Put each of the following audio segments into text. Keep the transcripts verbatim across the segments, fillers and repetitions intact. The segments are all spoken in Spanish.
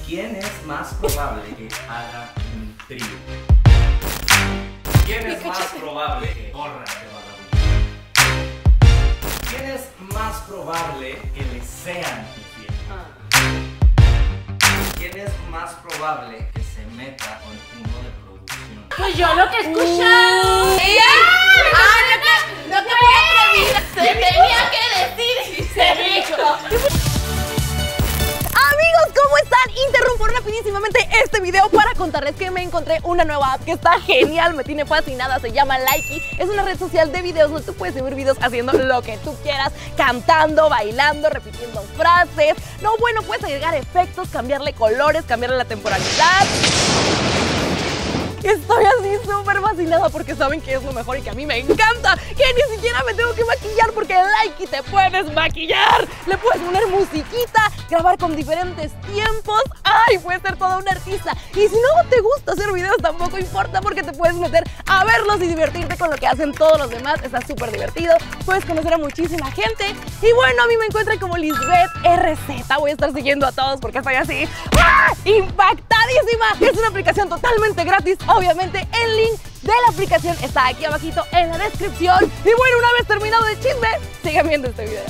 ¿quién es más probable que haga un trío? ¿Quién es más probable que corra de vagabundo? ¿Quién es más probable que le sean infiel? ¿Quién es más probable que se meta con uno de producción? Pues yo lo que he escuchado. ¡Sí! ¡Ah, no te, no te voy a atrever! Se tenía que decir y se dijo. Amigos, ¿cómo están? Interrumpo rapidísimamente este video para contarles que me encontré una nueva app que está genial, me tiene fascinada, se llama Likee. Es una red social de videos donde tú puedes subir videos haciendo lo que tú quieras, cantando, bailando, repitiendo frases. No, bueno, puedes agregar efectos, cambiarle colores, cambiarle la temporalidad. Estoy así súper fascinada porque saben que es lo mejor y que a mí me encanta, que ni siquiera me tengo que maquillar porque en Likee te puedes maquillar, le puedes poner musiquita, grabar con diferentes tiempos. ¡Ay! Puedes ser toda una artista. Y si no te gusta hacer videos tampoco importa porque te puedes meter a verlos y divertirte con lo que hacen todos los demás. Está súper divertido, puedes conocer a muchísima gente. Y bueno, a mí me encuentran como Lisbeth R Z. Voy a estar siguiendo a todos porque estoy así ¡ah! ¡Impactadísima! Es una aplicación totalmente gratis. Obviamente el link de la aplicación está aquí abajito en la descripción. Y bueno, una vez terminado el chisme, sigan viendo este video.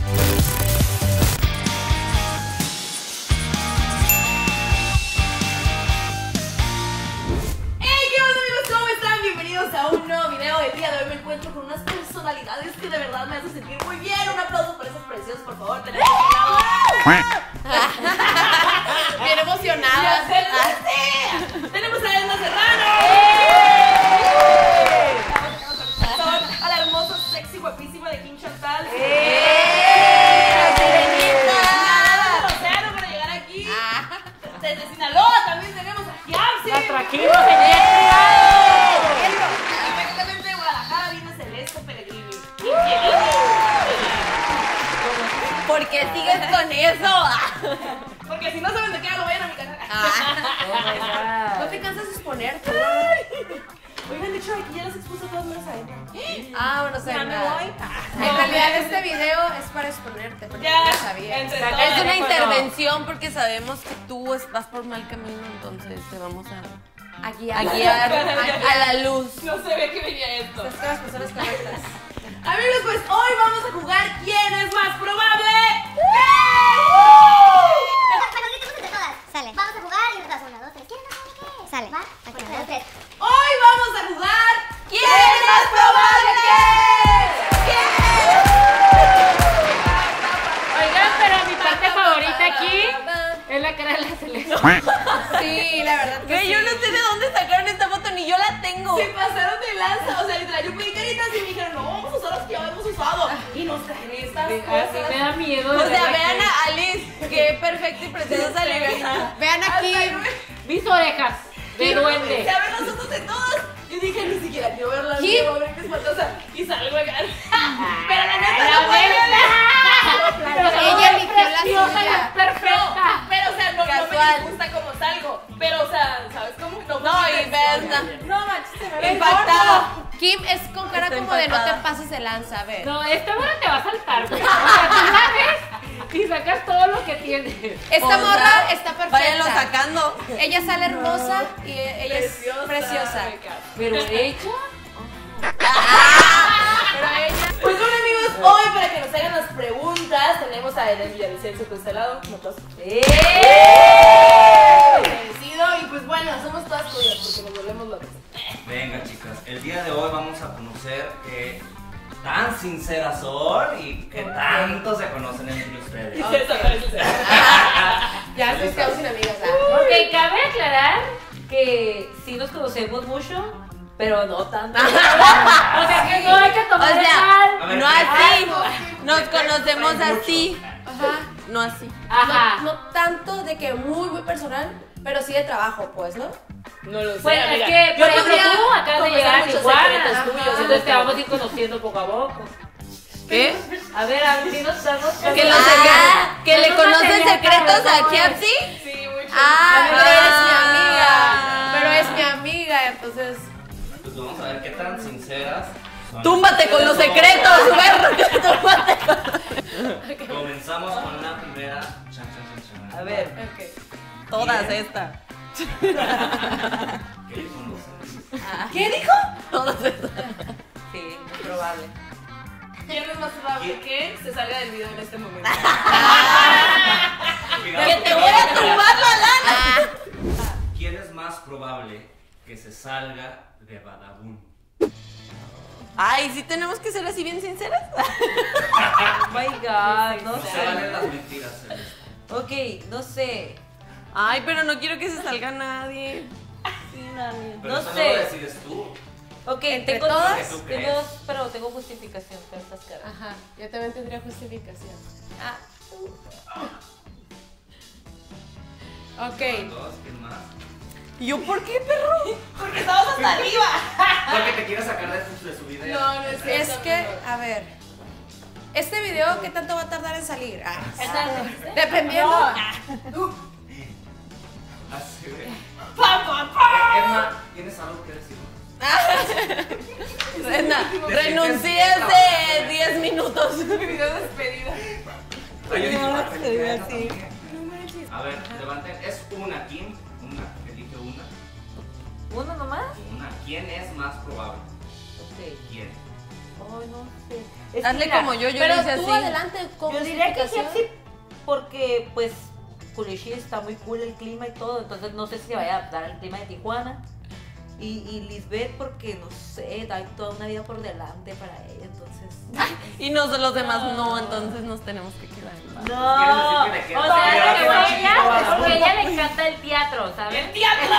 ¡Hey! ¿Qué onda, amigos? ¿Cómo están? Bienvenidos a un nuevo video. El día de hoy me encuentro con unas personalidades que de verdad me hacen sentir muy bien. Un aplauso por esos preciosos, por favor. Tenemos bien emocionadas. ¡Sí! Tenemos a Edna Serrano. ¡Eh! A la hermosa, sexy, guapísima de Kim Chantal. ¡Eh! ¡Sirenita! Océano para llegar aquí. Desde Sinaloa también tenemos a Giapsi. La trajimos en Perfectamente de Guadalajara viene Celeste Pellegrini. Porque sigues con eso. Porque si no saben de qué lo vayan a mi canal. Oh No te cansas de exponerte. Oigan, de hecho aquí ya las expuso todas menos a ella. Ah, bueno, sé Ya me nada. voy. En realidad este video es para exponerte, porque Ya, no lo sabía. entre Es todas, una dijo, intervención porque sabemos que tú es- vas por mal camino, entonces te vamos a, A guiar. a guiar a, a la luz. No se ve que venía esto. Estás con las personas correctas. Amigos, pues hoy vamos a jugar ¿quién es más probable? Bueno, gritemos entre todas. Sale. Vamos a jugar y nosotras. Uno, dos, tres. ¿Quién es más probable que? Sale. ¿Va? Ok, uno, dos, tres. Hoy vamos a jugar ¿quién es más probable que? Oigan, pero mi parte favorita aquí es la cara de la Celeste. Sí, la verdad que Güey, sí. yo no sé de dónde sacaron esta foto, ni yo la tengo. Se pasaron de lanza, o sea, literal, yo pedí caritas y me dijeron, no, vamos a usar las que ya hemos usado. Y nos traen estas Así cosas. me da miedo. O de sea, verdad vean que- a Alice, qué perfecta y preciosa salió. Vean aquí. Mis orejas de duende. Se abren los ojos de todos. Y dije, ni siquiera quiero verlas. ¿Quién? Quiero ver qué espantosa. Y salgo acá. Pero la Ay, neta la no puede neta. Pero Ella es eligió la preciosa, suya. es perfecta. Pero, o sea, no, no me Casual. disgusta como salgo. Pero, o sea, ¿sabes cómo? No, No, con y intención. ves, No manches, se me ve impactada. Kim es con cara Está como de no te impactada. pases de lanza, a ver. No, esta morra te va a saltar, güey. O sea, tú la ves y sacas todo lo que tienes. Esta O sea, morra está perfecta. Váyanlo sacando. Ella sale hermosa y ella es Preciosa. preciosa. Pero hecha. Pero ella. Pues bueno, amigos, hoy para que nos hagan las preguntas, tenemos a Eden Villavicencio por este lado. Un aplauso. ¡Eh! Merecido. Y pues bueno, somos todas tuyas porque nos volvemos locos. Venga, chicas, el día de hoy vamos a conocer qué tan sinceras son y qué tanto se conocen entre ustedes. Y se desaparece. Ya nos quedamos sin amigas. ¿ah? Ok, cabe aclarar que sí nos conocemos mucho, pero no tanto. O sea que no hay que O tomar el sea, mal. no así. Algo. Nos conocemos así. Ajá. No así. Ajá. No, no tanto de que muy, muy personal, pero sí de trabajo, pues, ¿no? No lo sé. Pues es amiga. que, Yo por ejemplo, podría tú acabas de confesar llegar a muchos Tijuana. secretos Ajá. tuyos, Entonces te pero- vamos a ir conociendo poco a poco. ¿Qué? A ver, a ver si nos damos Que, los Ah, secre- que le danos conocen material secretos para a los Kiapsi. Sí, mucho. Ah, Pero eres mi ah. amiga. Pero es mi amiga, entonces. Pues vamos a ver qué tan sinceras son. Túmbate con los secretos, perro. Túmbate con... Comenzamos con la primera. Chan, chan, chan, chan. A ver. Ok. Todas ¿Quién? esta. ¿Qué le conoces? ¿Qué dijo? Todas estas. Sí, muy probable. ¿Quién es más probable que se salga del video en este momento? Cuidado, ¡Que te voy a tumbar la lana! ¿Quién es más probable que se salga de Badabun? Ay, ¿sí tenemos que ser así bien sinceras? Oh my god, no No se valen sé. las mentiras, Celeste. Ok, no sé. Ay, pero no quiero que se salga nadie. Sí, Nani. Pero No eso no sé. lo decides tú. Ok, ¿Entre tengo todas? ¿Qué tú crees? tengo, pero tengo justificación para estas caras. Ajá, yo también tendría justificación. Ah, Ok. Dos, ¿quién más? ¿Yo por qué, perro? Porque estamos hasta arriba. Porque te quieres sacar de su, de su video. No, no es cierto. Es que, a ver, este video, ¿qué tanto va a tardar en salir? Ah, ¿esa la dijiste? dependiendo. Así de. ¡Pa, pa, pa! Emma, ¿tienes algo que decir? Rena, renuncié hace diez minutos. Mi video de despedida. Ay, yo dije, No, "Ah, se feliz ve año así". también. A ver, levanten. Es una, Kim. Una. Elige una. ¿Uno nomás? Una. ¿Quién es más probable? Ok. ¿Quién? Ay, no sé. Es que Hazle mira, como yo, yo Pero lo hice tú así. adelante con Yo diría que justificación. sí, porque pues Culichi está muy cool el clima y todo, entonces no sé si se vaya a adaptar al clima de Tijuana. Y, y Lisbeth porque no sé, hay toda una vida por delante para ella, entonces. Y nosotros los demás no, entonces nos tenemos que quedar en paz. No, ¿Quieres decir que le o queda- sea, queda que que va ella, chiquito, va porque la ella le encanta el teatro, ¿sabes? ¡El teatro!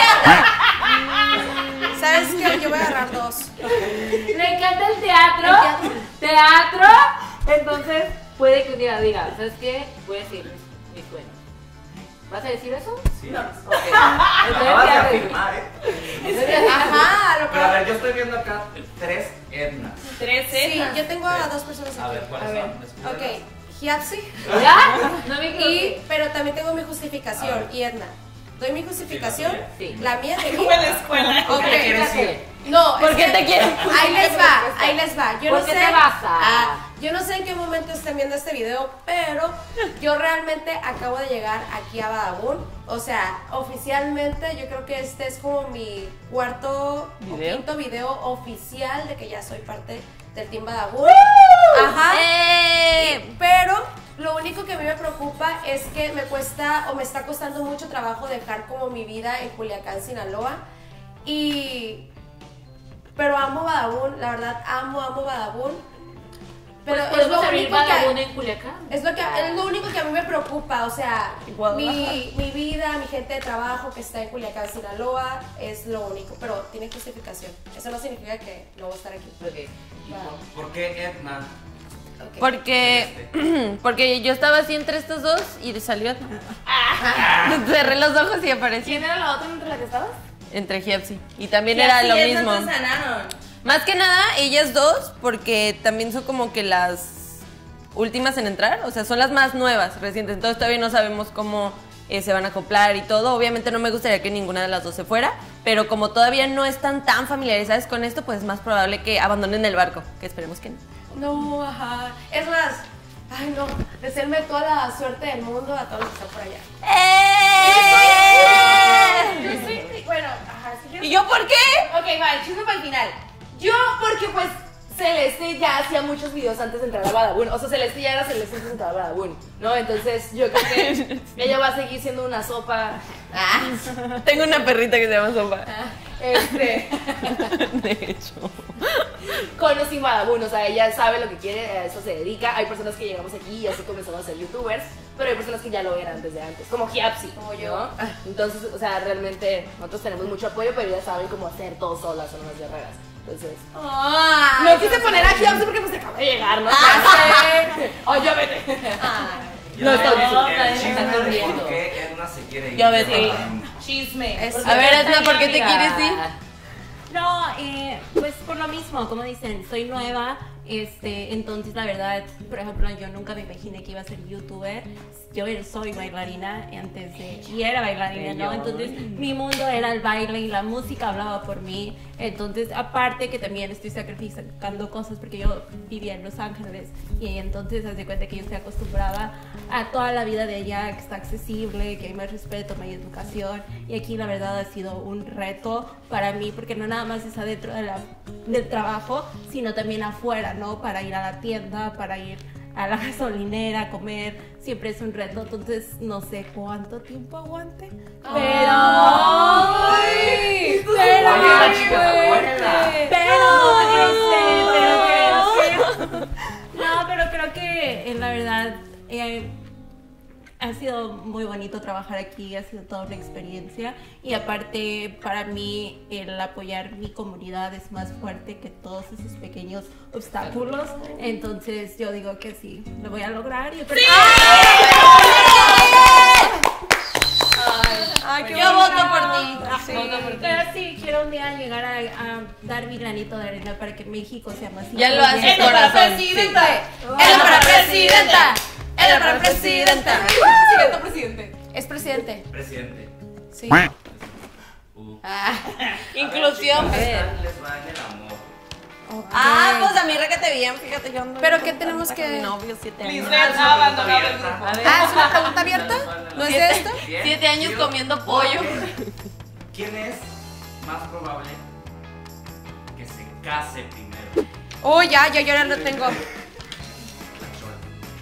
¿Sabes qué? Yo voy a agarrar dos. Le encanta el teatro, teatro, entonces puede que un día diga, ¿sabes qué? Voy a decir mis, mis sueños. ¿Vas a decir eso? Sí. Ok. Acabas de Entonces, ya- afirmar, ¿eh? Ajá, lo Pero a que... ver, yo estoy viendo acá tres Ednas. Tres Sí, cenas. yo tengo a dos personas A aquí. ver, ¿cuáles A ver. son? Descúbrelas. Ok, Giapsi. ¿Ya? No me Y, equivoqué. pero también tengo mi A justificación, ver. y Edna. ¿Doy mi justificación? Sí. La mía de Como en la escuela. Ok, ¿Qué quieres decir? no, ¿Por es qué que- te quieres? Ahí les va, ahí les va. Yo ¿Por no qué sé, te vas a- ah, yo no sé en qué momento estén viendo este video, pero yo realmente acabo de llegar aquí a Badabun. O sea, oficialmente yo creo que este es como mi cuarto ¿Video? o quinto video oficial de que ya soy parte del Team Badabun. Ajá. ¡Eh! Pero lo único que a mí me preocupa es que me cuesta o me está costando mucho trabajo dejar como mi vida en Culiacán, Sinaloa. Y... Pero amo Badabun, la verdad, amo, amo Badabun. Pero Pues es podemos lo abrir único que... Badabun en Culiacán. Es lo, que, es lo único que a mí me preocupa, o sea, Guadalajara. mi, mi vida, mi gente de trabajo que está en Culiacán, Sinaloa, es lo único, pero tiene justificación. Eso no significa que no voy a estar aquí. Ok. ¿Y por, por qué Edna? Ok. Porque, porque yo estaba así entre estos dos y salió. Cerré los ojos y apareció. ¿Quién era la otra entre la que estabas? Entre Giapsi. Y también era lo mismo. Más que nada, ellas dos, porque también son como que las últimas en entrar, o sea, son las más nuevas, recientes, entonces todavía no sabemos cómo eh, se van a acoplar y todo. Obviamente no me gustaría que ninguna de las dos se fuera, pero como todavía no están tan familiarizadas con esto, pues es más probable que abandonen el barco, que esperemos que no. No, ajá. Es más, ay no, desearme toda la suerte del mundo a todos los que están por allá. Yo ¡Eh! soy... Bueno, ajá, sí que... ¿Y yo por qué? Ok, va, el chisme para el final. Yo, porque pues Celeste ya hacía muchos videos antes de entrar a Badabun. O sea, Celeste ya era Celeste antes de entrar a Badabun, ¿no? Entonces yo creo que ella va a seguir siendo una sopa. Tengo una perrita que se llama Sopa. Este, De hecho. con o sin Badabun, o sea, ella sabe lo que quiere, a eso se dedica. Hay personas que llegamos aquí y así comenzamos a ser youtubers, pero hay personas que ya lo eran desde antes, como Giapsi, Como yo. ¿no? Entonces, o sea, realmente nosotros tenemos mucho apoyo, pero ya saben cómo hacer todo solas, son unas guerreras. Entonces, no quise poner a Giapsi porque pues acaba de llegar, ¿no? Oye, vete. No, está bien. el Nadie chisme está de corriendo. por qué Edna se quiere ir. Ya ves, de sí. Badabun. Chisme. Es- Porque- A ver, Edna, Está ¿por qué bien, te amiga. quieres ir? No, eh, pues por lo mismo, como dicen, soy nueva, este, entonces la verdad, por ejemplo, yo nunca me imaginé que iba a ser youtuber. Yo era- soy bailarina antes de, y era bailarina, ¿no? Entonces mi mundo era el baile y la música hablaba por mí. Entonces, aparte que también estoy sacrificando cosas porque yo vivía en Los Ángeles y entonces haz de cuenta que yo estoy acostumbrada a toda la vida de allá, que está accesible, que hay más respeto, más educación, y aquí la verdad ha sido un reto para mí porque no nada más es adentro de la, del trabajo, sino también afuera, ¿no? Para ir a la tienda, para ir a la gasolinera, comer, siempre es un reto, entonces no sé cuánto tiempo aguante, pero... ¡Ay! Pero, pero, no, pero creo que en la verdad eh, ha sido muy bonito trabajar aquí, ha sido toda una experiencia y aparte para mí el apoyar mi comunidad es más fuerte que todos esos pequeños obstáculos, entonces yo digo que sí, lo voy a lograr. Yo creo ¡Sí! Ay, qué yo voto por ti. Sí. Voto por ti. Pero sí, quiero un día llegar a, a dar mi granito de arena para que México sea más ya lo haces, corazón. Para presidenta. ¡Era para presidenta! ¡Era para presidenta! Siguiente presidente. ¿Es presidente? Presidente. Sí. Uh. Ah, inclusión. A ver. Les va en el amor. Okay. Ah, pues a mí requete bien, fíjate yo ando. Pero ¿qué tenemos que...? Mi novio, siete años. Lisbeth ha abandonado el grupo. Ah, ¿es una pregunta abierta? ¿No es de esto? Bien. Siete años Quiero- comiendo pollo. ¿Quién es más probable que se case primero? Oh, ya, ya, yo ya lo tengo. La Chola.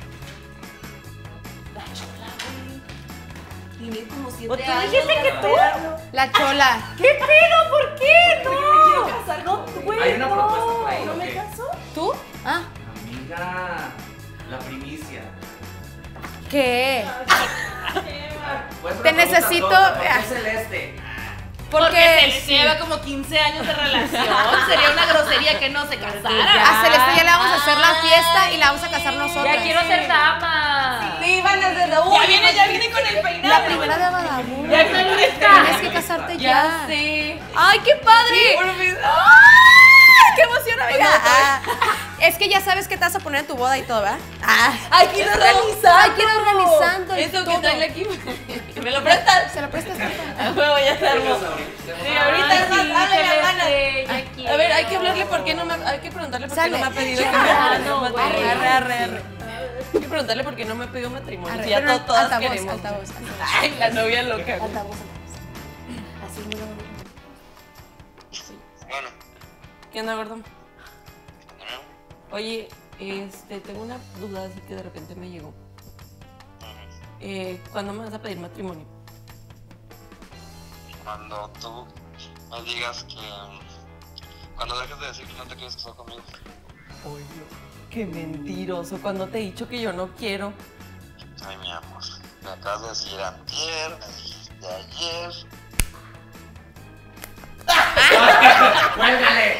Tiene como siete ¿Tú años. dijiste que tú? La chola. ¿Qué pedo? ¿Por qué? No. casar con tu güey. Hay una propuesta por ahí. ¿No ¿o me qué? caso? ¿Tú? Ah, Amiga, la primicia. ¿qué? Pues una Te pregunta necesito- tonta, ¿por qué ah. celeste? Porque Se lleva como quince años de relación. Sería una grosería que no se casara. a Celeste ya le vamos a hacer la fiesta y la vamos a casar nosotros. Ya quiero ser dama. Sí, van a ser de Ya viene, ya viene con el peinado. La primera de Badabun. Ya está lista. Tienes que casarte ya. Ya sé. ¡Ay, qué padre! Por fin. ¡Ay, qué emoción, amiga! Ah, es que ya sabes que te vas a poner en tu boda y todo, ¿verdad? Ah, Hay que ir organizando. hay que ir organizando y Eso que todo. trae aquí. ¿Me lo prestas? ¿Se lo prestas? A huevo, ya se armó. Sí, ahorita es más, háblale a Mana. A ver, hay que hablarle por qué no me, hay que preguntarle por qué Sale. no me ha pedido Ya. que me Ah, pida no, matrimonio. güey. Arre, arre, arre. Hay que preguntarle por qué no me ha pedido matrimonio. Arre, Si ya pero to- todas altavoz, queremos. altavoz, altavoz. Ay, la novia loca. güey. Altavoz, altavoz. Así, mira. Bueno, ¿Qué onda, gordo? Oye, este, tengo una duda así que de repente me llegó. Eh, ¿Cuándo me vas a pedir matrimonio? cuando tú me digas que... Cuando dejes de decir que no te quieres casar conmigo. Oye, qué mentiroso. Cuando te he dicho que yo no quiero. Ay, mi amor, me acabas de decir antier, me dijiste ayer. ¡Cuélgale!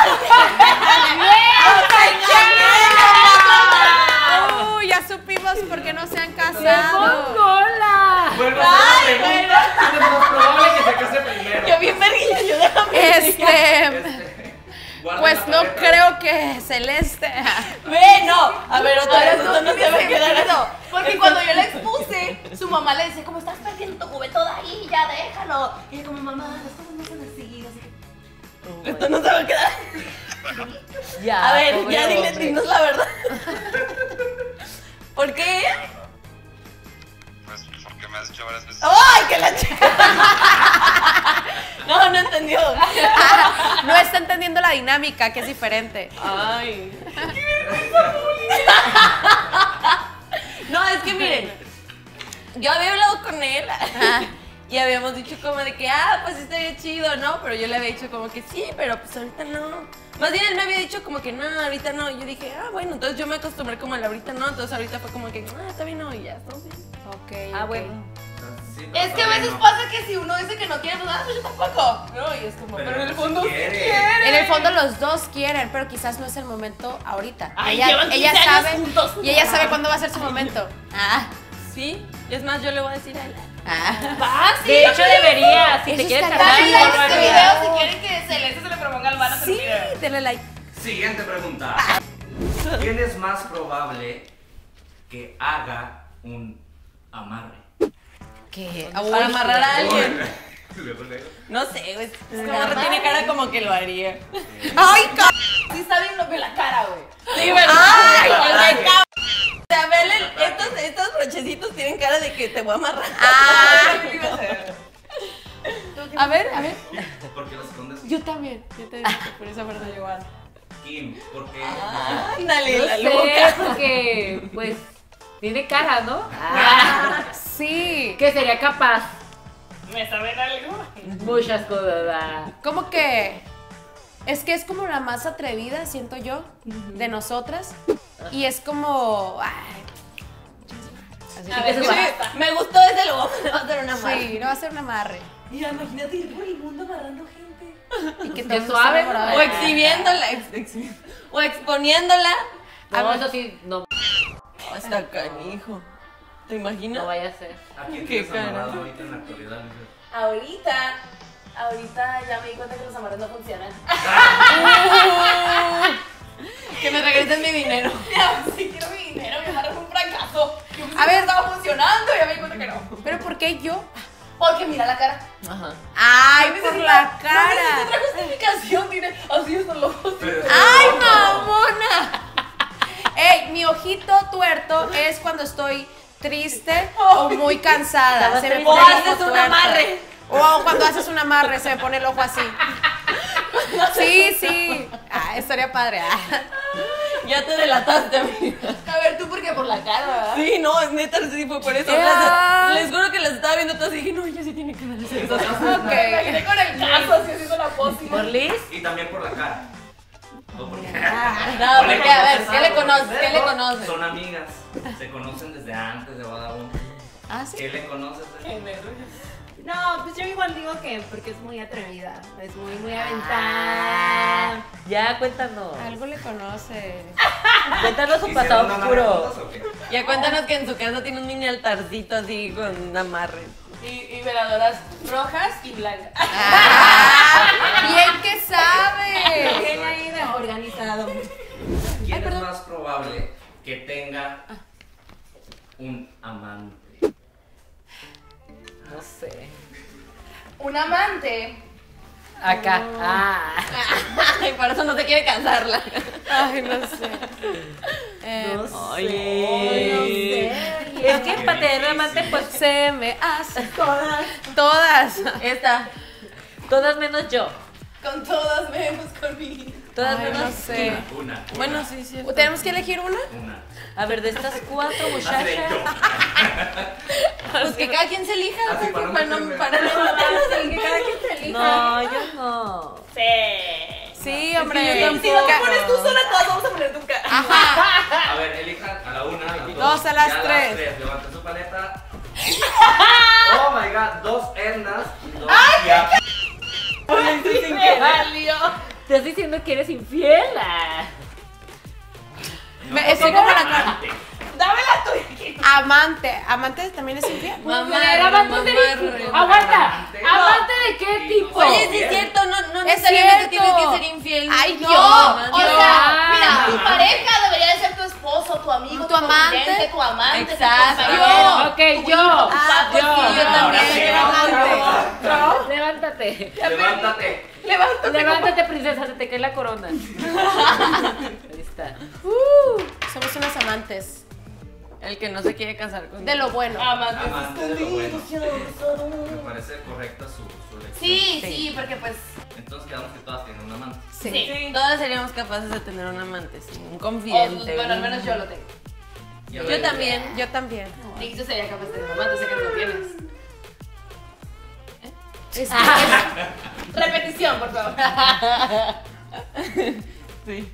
Uy, ya supimos por qué no se han casado. ¡Hola! Vuelvo a hacer la pregunta. ¿Quién es más probable que se case primero? Yo bien verguilla, yo déjame. Este, Este, guarda pues la no paleta. creo que Celeste. Ve, no. A ver, otra vez esto no se va a quedar así. Porque cuando yo la expuse, su mamá le decía, como estás perdiendo tu juventud ahí, ya déjalo. Y ella como, mamá, las cosas no son así, no sé qué. Esto no se va a quedar. Ya. A ver, pobre ya dile, hombre. dinos la verdad. ¿Por qué? Pues porque me has dicho varias veces. ¡Ay, que la chica! No, no entendió. No está entendiendo la dinámica, que es diferente. Ay. No, es que miren, yo había hablado con él y habíamos dicho como de que, ah, pues estaría chido, ¿no? Pero yo le había dicho como que sí, pero pues ahorita no. Más bien él me había dicho como que no, ahorita no. Y yo dije, ah, bueno, entonces yo me acostumbré como al ahorita no. Entonces ahorita fue como que, ah, está bien, no, y ya, estamos bien. Ok. Ah, ok. bueno. Sí, pero Es que a veces no. pasa que si uno dice que no quiere, pues, ah, pues yo tampoco. No, y es como, Pero pero en el si fondo sí quiere. quiere. En el fondo los dos quieren, pero quizás no es el momento ahorita. Ay, ella llevan ella quince años sabe juntos. y ella sabe cuándo va a ser su momento. Ah, Sí, es más, yo le voy a decir a él. ah. Va, sí. De hecho, debería. Si Eso te quieres estaría casar, Dale bien. like a no este lo video hagas. si quieren que Celeste se le proponga al van a hacer un Sí, video. denle like. Siguiente pregunta. ¿Quién es más probable que haga un amarre? ¿Qué? Para amarrar a alguien. No sé, güey. Esta morra tiene cara como que lo haría. ¡Ay, cabrón! Sí está bien lo de la cara, güey. Sí, ¿verdad? ¡Ay, qué cabrón! O sea, vele, estos, estos brochecitos tienen cara de que te voy a amarrar. ¡Ay! A ver, a ver. ¿Por qué lo escondes? Yo también, yo también, por esa verdad igual. Kim, ¿por qué? Ándale, No la sé, loca. porque pues tiene cara, ¿no? Ah, Sí. que sería capaz. ¿Me saben algo? Muchas cosas. ah. Como que es que es como la más atrevida, siento yo, de nosotras. Y es como. Ay, así A que ver, se ¿qué va- pasa? Me gustó ese logo, me va a hacer una madre. Sí, no va a ser un amarre. Mira, imagínate ir por el mundo amarrando gente. Y que Qué todo suave, esté enamorado O de- exhibiéndola, ex- exhi- o exponiéndola. No, eso sí, no, Hasta canijo. ¿Te imaginas? no vaya a ser. ¿A quién Qué tienes cara. amarrado ahorita en la actualidad, Lizeth? Ahorita, ahorita ya me di cuenta que los amarres no funcionan. Que me regresen mi dinero. Mira, si quiero mi dinero, mi amarre fue un fracaso. Yo pensé A que ver. estaba funcionando y ya me di cuenta que no. Pero ¿por qué yo? Porque mira la cara. Ajá. Ay, No por necesita- la No necesita cara. otra justificación, tiene así estos ojos. ¡Ay, mamona! Ey, mi ojito tuerto es cuando estoy triste o muy cansada. Se me O pone el ojo haces un tuerto. amarre. O cuando haces un amarre se me pone el ojo así. Sí, sí. Ah, estaría padre. Ah. Ya te delataste, amiga. A ver, tú, ¿por qué? Por la cara, ¿verdad? Sí, no, es neta, sí fue por eso. Ya. Les, les juro que las estaba viendo todas y dije, no, ella sí tiene cara de ser esas cosas. Me Ok. imaginé con el caso así haciendo la pócima. ¿Por Liz? Y también por la cara. ¿O por qué? No, ¿O le porque, a ver, conoces ¿qué le algo? conoces? ¿Qué le ¿No? conoces? Son amigas. Se conocen desde antes de Vagabundo. Ah, sí. ¿Qué le conoces? No, pues yo igual digo que porque es muy atrevida, es muy, muy aventada. Ya, cuéntanos. Algo le conoce. Cuéntanos su ¿Hicieron pasado una amarre oscuro. juntas o qué? Ya cuéntanos que en su casa tiene un mini altarcito así con amarres. Y, y veladoras rojas y blancas. Ah, bien que sabe. Bien ahí de organizado. ¿Quién es más probable que tenga un amante? No sé. Un amante. Acá. Ah. Ay, por eso no se quiere casarla. Ay, no sé. Eh, No sé. Ay. Es que para tener amante, pues Se me hace todas. Todas. Esta. todas menos yo. Con todas vemos conmigo. Todas Ay, menos. no sé. Una, una. Bueno, sí, sí. ¿Tenemos que elegir una? Una. A ver, de estas cuatro Así de muchachas. yo. Pues que cada quien se elija. Así ¿no? para no Para no, meterme. para no matarnos. Que cada quien se elija. No, yo no. Sí. Sí, hombre. Si no te pones tú sola, todas vamos a poner tu cara. A ver, elijan a la una, a las dos. Dos, a las ya tres. las tres. Levanten su paleta. Oh my god, dos Ernas y dos ya. Valió. Estás diciendo que eres infiel. ah. Me- estoy como la cara. Amante. Dame la tuya. Amante. ¿Amante también es infiel? Mujer, amante de mamarre. Aguanta. Amante. ¿Amante de qué Sí, tipo? no. Oye, sí es cierto, no, no Es necesariamente cierto. tienes que ser infiel. Ay, No, yo. O no. sea, mira, Ah. tu pareja debería de ser tu esposo, tu amigo, Tu amante. confidente, tu amante, Exacto. tu compañero. Ok, yo. Ah, pues Yo. sí, yo Ahora también. sí, yo amante. amante. Levántate. Levántate. Levántate. Levántate, princesa, se te cae la corona. Ahí está. Uh, somos unas amantes. El que no se quiere casar con De lo bueno. Amantes Amante de lo bueno. escondidos. Me parece correcta su, su elección. Sí, sí, porque pues. Entonces quedamos que todas tienen un amante. Sí. Sí. Todas seríamos capaces de tener un amante, sí, un O, confidente. bueno, al un- menos yo lo tengo. Y a Yo ver, también. Yo también. Y tú serías capaz de tener un amante, sé que no lo tienes. Repetición, por favor. Sí.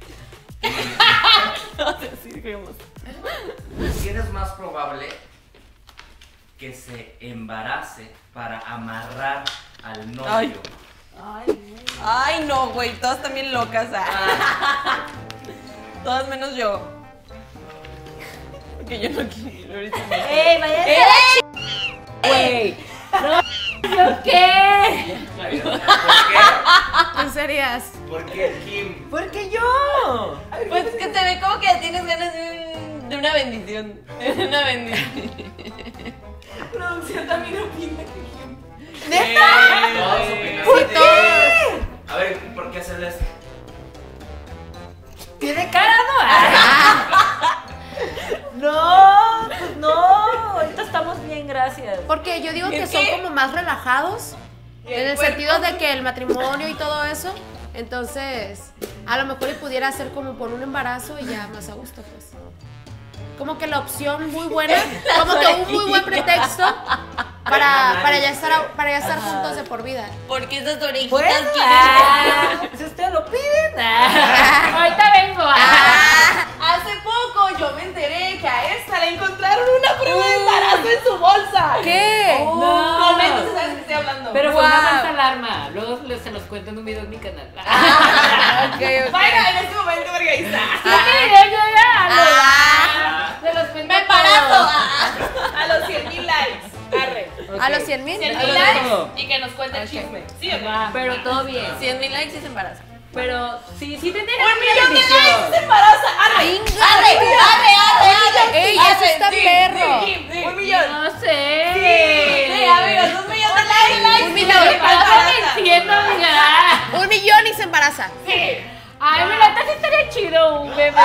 No sé si digamos. ¿Quién es más probable que se embarace para amarrar al novio? Ay. Ay, no, güey, todas también locas. ah. Todas menos yo. Porque yo no quiero. ahorita no. ¡Ey, vaya! ¡Güey! ¡No! ¿Yo qué? ¿Por qué? ¿Tú serías? ¿Por qué Kim? ¿Por qué yo? Pues que te ve como que tienes ganas de, un- de una bendición. De una bendición. Producción también opina que Kim. ¡Neta! porque yo digo que son como más relajados. En el sentido de que el matrimonio y todo eso. Entonces, a lo mejor y pudiera ser como por un embarazo y ya más a gusto, pues. Como que la opción muy buena, como que un muy buen pretexto para, para, ya, estar, para ya estar juntos de por vida. Porque esas orejitas Bueno, quieren. ah, si ustedes lo piden. Ah. Ahorita vengo. Ah, hace poco yo me enteré que a esta le encontraron una prueba de embarazo en su bolsa. ¿Qué? Oh, no. Comenta si sabes de qué estoy hablando. Pero fue Wow. una falsa alarma. Luego les- se los cuento en un video en mi canal. Ah, Okay, okay. Vaya, en este momento, porque ahí está. Sí, yo ya. Ah. Se los cuento. ¡Me embarazo! Ah, a los cien mil likes. Arre. ¿A los cien mil? cien A mil los likes todo. y que nos cuente el chisme. ¿Sí o no? Va, pero todo bien. cien mil likes y se embaraza. Pero sí, sí tendría ¡Un millón de likes y se embaraza! ¡Arre! Venga. ¡Arre! ¡Arre! ¡Arre! ¡Arre! Ey, eso Arre, está sí, perro. sí, sí, un millón. No sé. Sí, amigos, un millón de likes. Un millón. Se embaraza. Entiendo, amiga. Un millón y se embaraza. Sí. Ay, mi neta sí estaría chido un bebé.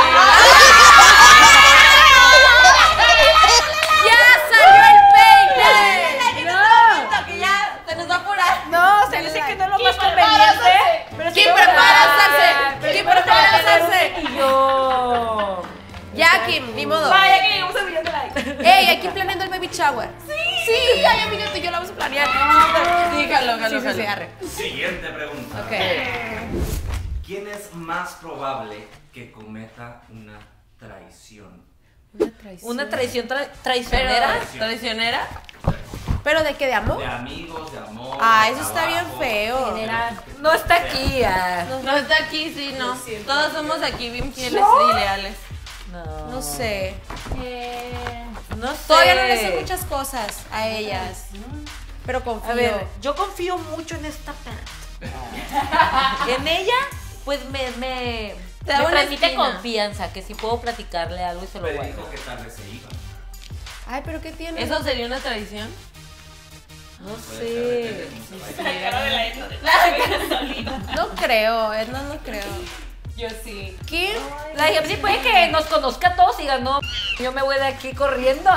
¡Ya salió el peine! No. Que ya se nos va a apurar. No, se dice que no es lo más ¿Quién conveniente. Pero ¿Quién sí, prepara ¿verdad? hacerse? Pero ¿Quién sí, pero prepara para tener un hacerse? chiquillo. Ya, Kim, ni modo. Vaya que llegamos al millón de likes. Ey, aquí planeando el baby shower. Sí. Sí, ya, ya, minuto, yo lo vamos a planear. Sí, jalo, jalo, Sí, sí, jalo. sí, arre. Siguiente pregunta. Ok. ¿Quién es más probable que cometa una traición? Una traición. Una traición tra- Pero, traicionera. ¿traicionera? ¿Pero de qué? ¿De amor? De amigos, de amor. Ah, de eso está bien trabajo, feo. de lo General. que No está sea. aquí. ah. No está aquí, sí, no. Todos somos aquí bien fieles y leales. No. No sé. No sé. Todavía no le sé muchas cosas a ellas. Pero confío. A ver, yo confío mucho en esta planta. En ella, pues me, me, Te da me una transmite espina. confianza, que si puedo platicarle algo y se lo Pero guardo. dijo que tal vez se iba. Ay, pero ¿qué tiene? ¿Eso sería una traición? No Puede sé. ser, depende de cómo se vaya. La cara de la Edna de la solita. No creo, Edna, no creo. Yo sí. ¿Qué? La gente sí puede que nos conozca a todos y diga, no, yo me voy de aquí corriendo.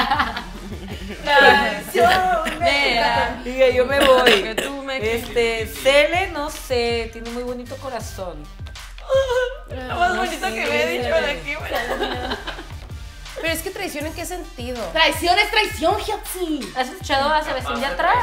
Mira, Diga, yo me voy. que tú me Este, Cele, no sé, tiene muy bonito corazón. Lo más bonito que me he dicho de aquí, Pero es que traición, ¿en qué sentido? Traición es traición, Giapsi. ¿Has escuchado a Sebastián de atrás?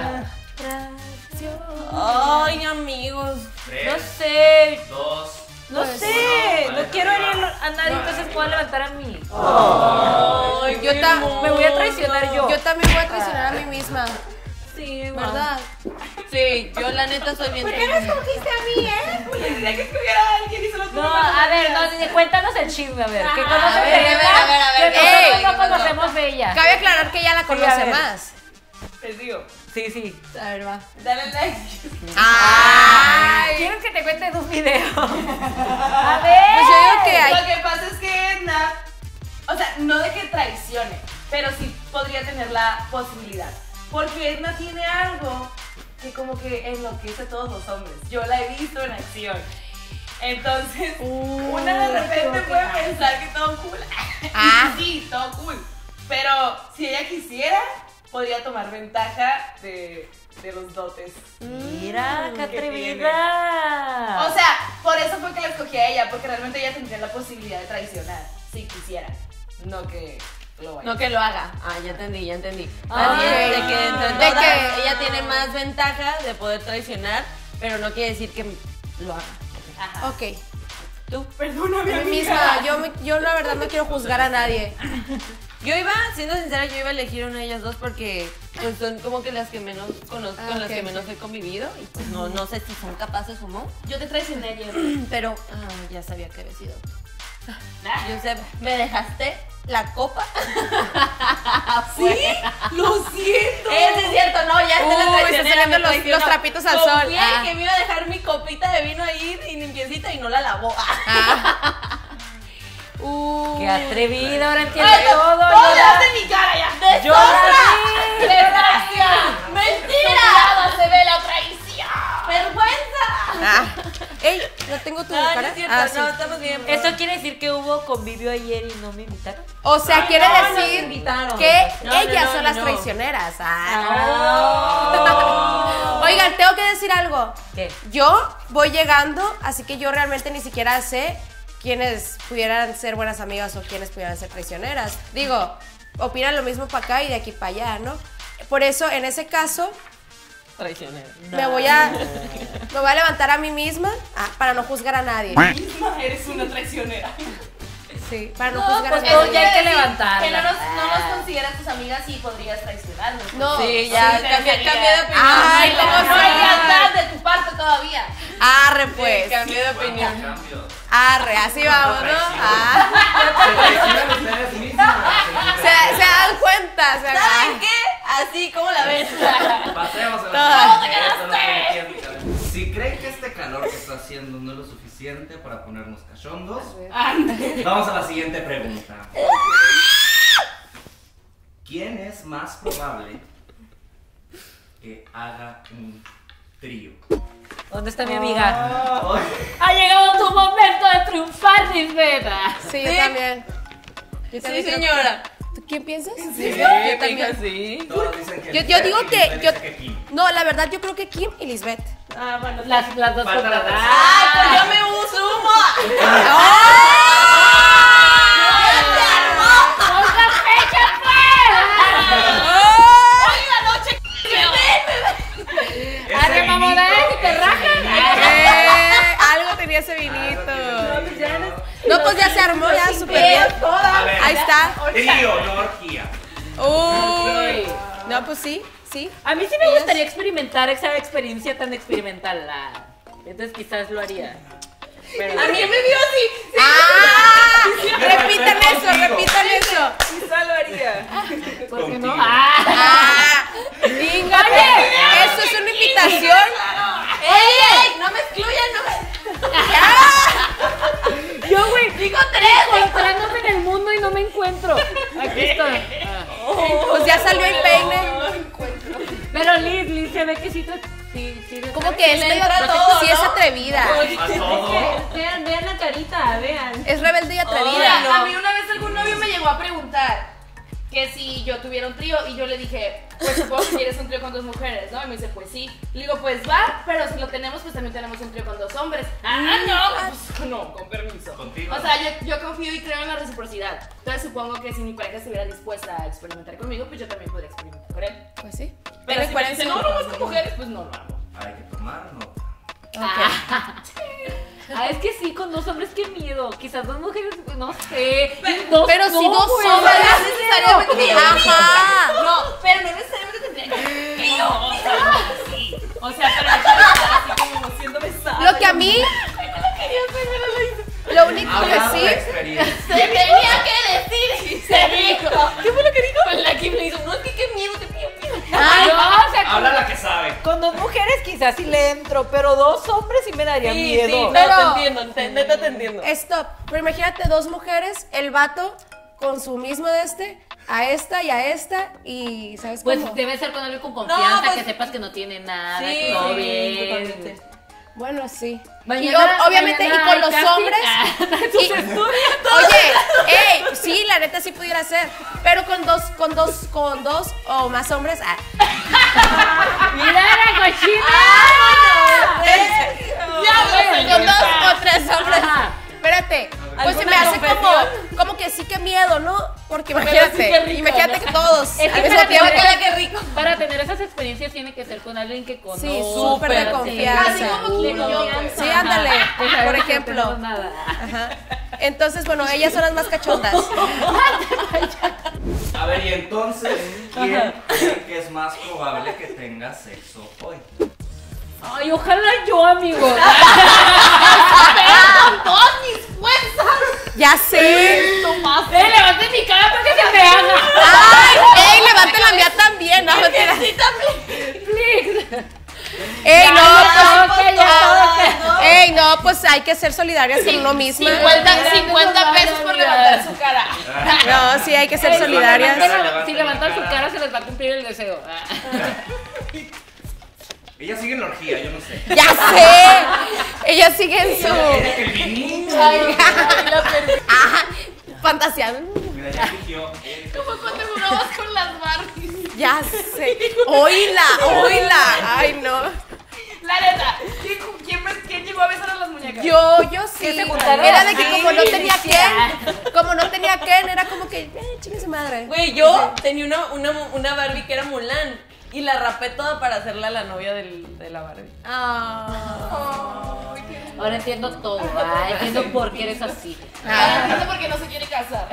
Ay, amigos. Tres, No sé, dos, no Pues, sé, bueno, no quiero herir a nadie, entonces puedo levantar a mí. Ay, Yo qué ta- Me voy a traicionar yo. Yo también voy a traicionar a mí misma, Sí, ¿verdad? Sí, yo la neta soy bien ¿Por qué me traicionera. escogiste a mí, eh? Pues tendría que escoger a alguien y solo tú No, me a ver, conoces. no, cuéntanos el chisme, a ver. ¿Qué Ajá, conoces a ver, de a ver, ella? a ver, a ver, Que ey, nosotros no ¿qué pasó? conocemos de ella. Cabe aclarar que ella la a conoce ver. más. Les digo, Sí, sí. A ver, va. dale like. Ay. ¿Quieres que te cuente un video? A ver. Pues yo digo que hay. Lo que pasa es que Edna, o sea, no de que traicione, pero sí podría tener la posibilidad. Porque Edna tiene algo que como que enloquece a todos los hombres. Yo la he visto en acción. Entonces, una de repente puede pensar que todo cool. Ah. Sí, todo cool. Pero si ella quisiera, podría tomar ventaja de, de los dotes. Mira, qué ¿Qué atrevida. O sea, por eso fue que la escogí a ella, porque realmente ella tendría la posibilidad de traicionar, si quisiera. No que lo vaya. No que lo haga. Ah, ya entendí, ya entendí. Ah, Más bien ok. de que entre De todas que- ella tiene más ventaja de poder traicionar, pero no quiere decir que lo haga. Ajá. Ok. ¿Tú? Perdóname, A mí amiga. misma, yo, me- yo la verdad no quiero juzgar a nadie. Yo iba, siendo sincera, yo iba a elegir una de ellas dos porque pues son como que las que menos conozco, Ah, con las ok, que ok. menos he convivido y pues no, no sé si son capaces o no, Yo te traicioné ayer. pero ah, ya sabía que había sido. Yo sé, me dejaste la copa. ¿Sí? Lo siento. Eso es cierto, no, ya te Uy, la están traicioné. saliendo me los- traicionó. los trapitos al sol. Confié Ah. que me iba a dejar mi copita de vino ahí y limpiecita y no la lavó. Uh, Qué atrevida, ahora entiendo Ay, no, todo. todo yo le la- hace mi cara ya. yo la vi. ¡Desgracia! ¡Mentira! se ve la traición. ¡Vergüenza! Ah. Ey, no tengo tengo tu No, no cara? es cierto, Ah, no, sí. estamos bien. ¿Esto quiere decir que hubo convivio ayer y no me invitaron? O sea, Ay, quiere no, nos decir invitaron. que No, no, ellas no, son no, las no. traicioneras. Ah. Oigan, tengo que decir algo. ¿Qué? Yo voy llegando, así que yo realmente ni siquiera sé quiénes pudieran ser buenas amigas o quiénes pudieran ser traicioneras. Digo, opinan lo mismo para acá y de aquí para allá, ¿no? Por eso, en ese caso, Traicionero. me voy a me voy a levantar a mí misma ah, para no juzgar a nadie. Eres una traicionera. Sí, para no, No, juzgar pues a eso nadie. ya hay que quiere decir levantarla. Que no nos, no nos consideras tus amigas y podrías traicionarnos. No. Sí, ya, Sí, cambié, sería. cambié de opinión. Ay, No, ¿cómo no hay son? lealtad de tu parte todavía. Arre, pues. Cambié de opinión. Cambio. Arre, así vamos, ¿no? Ah. Se traicionan ustedes mismas. Se, se dan cuenta, se ¿Saben dan. qué? Así, ¿cómo la ves? Pasemos a Todas. la siguiente. Esto no tiene tiempo, cabeza. Si creen que este calor que está haciendo no es lo suficiente para ponernos cachondos, vamos a la siguiente pregunta. ¿Quién es más probable que haga un trío? ¿Dónde está mi amiga? Ay, Ha llegado tu momento de triunfar, Lisbeta. Sí, yo también. Yo Sí, también creo señora. que- ¿Tú quién piensas? Sí, yo también. sí. todos dicen que Yo, yo Lisbeth digo y que. Lisbeth Yo, dice que Kim. no, la verdad, yo creo que Kim y Lisbeth. Ah, bueno. Las, las dos Falta la contra- tercera. ¡Ay, pues yo me sumo! Ese Arre, mamona, vinito, si te ese rajan. vinito. Eh, algo tenía ese vinito. No, pues ya se armó, ya súper bien. A ver, Ahí está. trío, no orgía. Uy. No, pues sí, sí. A mí sí me gustaría experimentar esa experiencia tan experimental. la- Entonces quizás lo haría. Pero- A mí me vio así. ¡Ah! Repiten Estoy eso, contigo. repiten eso. Quizá lo haría. ¿Por qué no? Contigo. ¡Ah! ¡Ah! Oye, eso es una invitación. ¡Ey, ey! ¡No me excluyan! ¡No me... Yo, güey, ¡Digo tres! encontrándome en el mundo y no me encuentro. Aquí estoy. Ah. Pues ya salió el peine. Pero Liz, Liz se ve que sí te... Sí, sí, de- Como que es Le medio entra sí todo, es ¿no? atrevida. A todo. Vean, vean la carita, vean. Es rebelde y Mira, atrevida. a mí una vez algún novio me llegó a preguntar que si yo tuviera un trío y yo le dije, pues supongo que quieres un trío con dos mujeres, ¿no? Y me dice, pues sí. Le digo, pues va, pero si lo tenemos, pues también tenemos un trío con dos hombres. Ah, no, pues no, con permiso. Contigo. O sea, yo, yo confío y creo en la reciprocidad. Entonces supongo que si mi pareja estuviera dispuesta a experimentar conmigo, pues yo también podría experimentar con él. Pues sí. Pero si me Recuerden dice, su- no, no, es con mujeres, pues no lo hago. Hay que tomar nota. Ah, es que sí, con dos hombres, qué miedo. Quizás dos mujeres, no sé. Dos, Pero si no, dos güey. hombres. necesariamente tiene un Ajá. No, pero no necesariamente tendría que ser un trío. O sea, sí. O sea, pero yo quiero estar así como siendo besada. Lo que a mí, lo único que Hablando de sí. experiencia. Se tenía que decir y se dijo. ¿Qué fue lo que dijo? Pues la Kim le dijo, no, es que qué miedo, te pido, pido. Ay, no, o sea, Habla la que sabe. con dos mujeres quizás sí le entro, pero dos hombres sí me daría Sí, miedo. sí, no, Pero- te entiendo, te- neta te entiendo. Stop. Pero imagínate dos mujeres, el vato con su mismo de este, a esta y a esta, y ¿sabes Pues cómo? debe ser con alguien con confianza, No, pues- que sepas que no tiene nada, Sí, que todo sí, bien. totalmente. Bueno, sí. y Mañana- o- obviamente, y mañana con hay los casting. hombres. Ah, y- oye, ey, sí, la neta sí pudiera ser. Pero con dos, con dos, con dos o más hombres. Ah. ¡Mira la cochina! Ya, con dos o tres hombres. Ajá. Espérate, pues se me ¿Alguna hace como, confesión? como que sí que miedo, ¿no? Porque Pero imagínate, sí que rico, imagínate ¿no? que todos Es que al mismo para tiempo. tener- qué rico. Para tener esas experiencias tiene que ser con alguien que conozca. Sí, súper de confianza. Así como De Kim y yo, pues. confianza. Sí, ándale, Ajá. De saber por que ejemplo. no tenemos nada. Ajá. Entonces, bueno, ellas son las más cachondas. A ver, y entonces, ¿quién creen que es más probable que tenga sexo hoy? Ay, ojalá yo, amigo. Ya sé. ¡Eh, levanten mi cara para que se me haga! Ay, ey, levanten la mía también. No, mentira. Please. Ey, no, Ya, pues. ya, ya, ya. Ey, no, pues hay que ser solidarias con uno misma. cincuenta, cincuenta pesos por levantar su cara. No, sí, hay que ser Ey, solidarias. levanten- Si levantan su cara, se les va a cumplir el deseo. Ah. Ella sigue en la orgía, yo no sé. Ya sé. ella sigue en su... Ella que el vinito. Ay, la perdí. Ah, fantasía. Mira, ya eligió. Como cuando jugabas con las Barbies. Ya sé. Oíla, oíla. Ay, no. La neta, ¿quién, quién, quién llegó a besar a las muñecas? Yo, yo sí. se juntaron Era de así. que como no tenía Ken, como no tenía Ken, era como que, eh, chingue su madre. Güey, yo tenía una, una, una Barbie que era Mulan y la rapé toda para hacerla la novia del, de la Barbie. Ah. Ahora entiendo todo, ¿va? Entiendo por qué eres así. Ahora entiendo por qué no se quiere casar.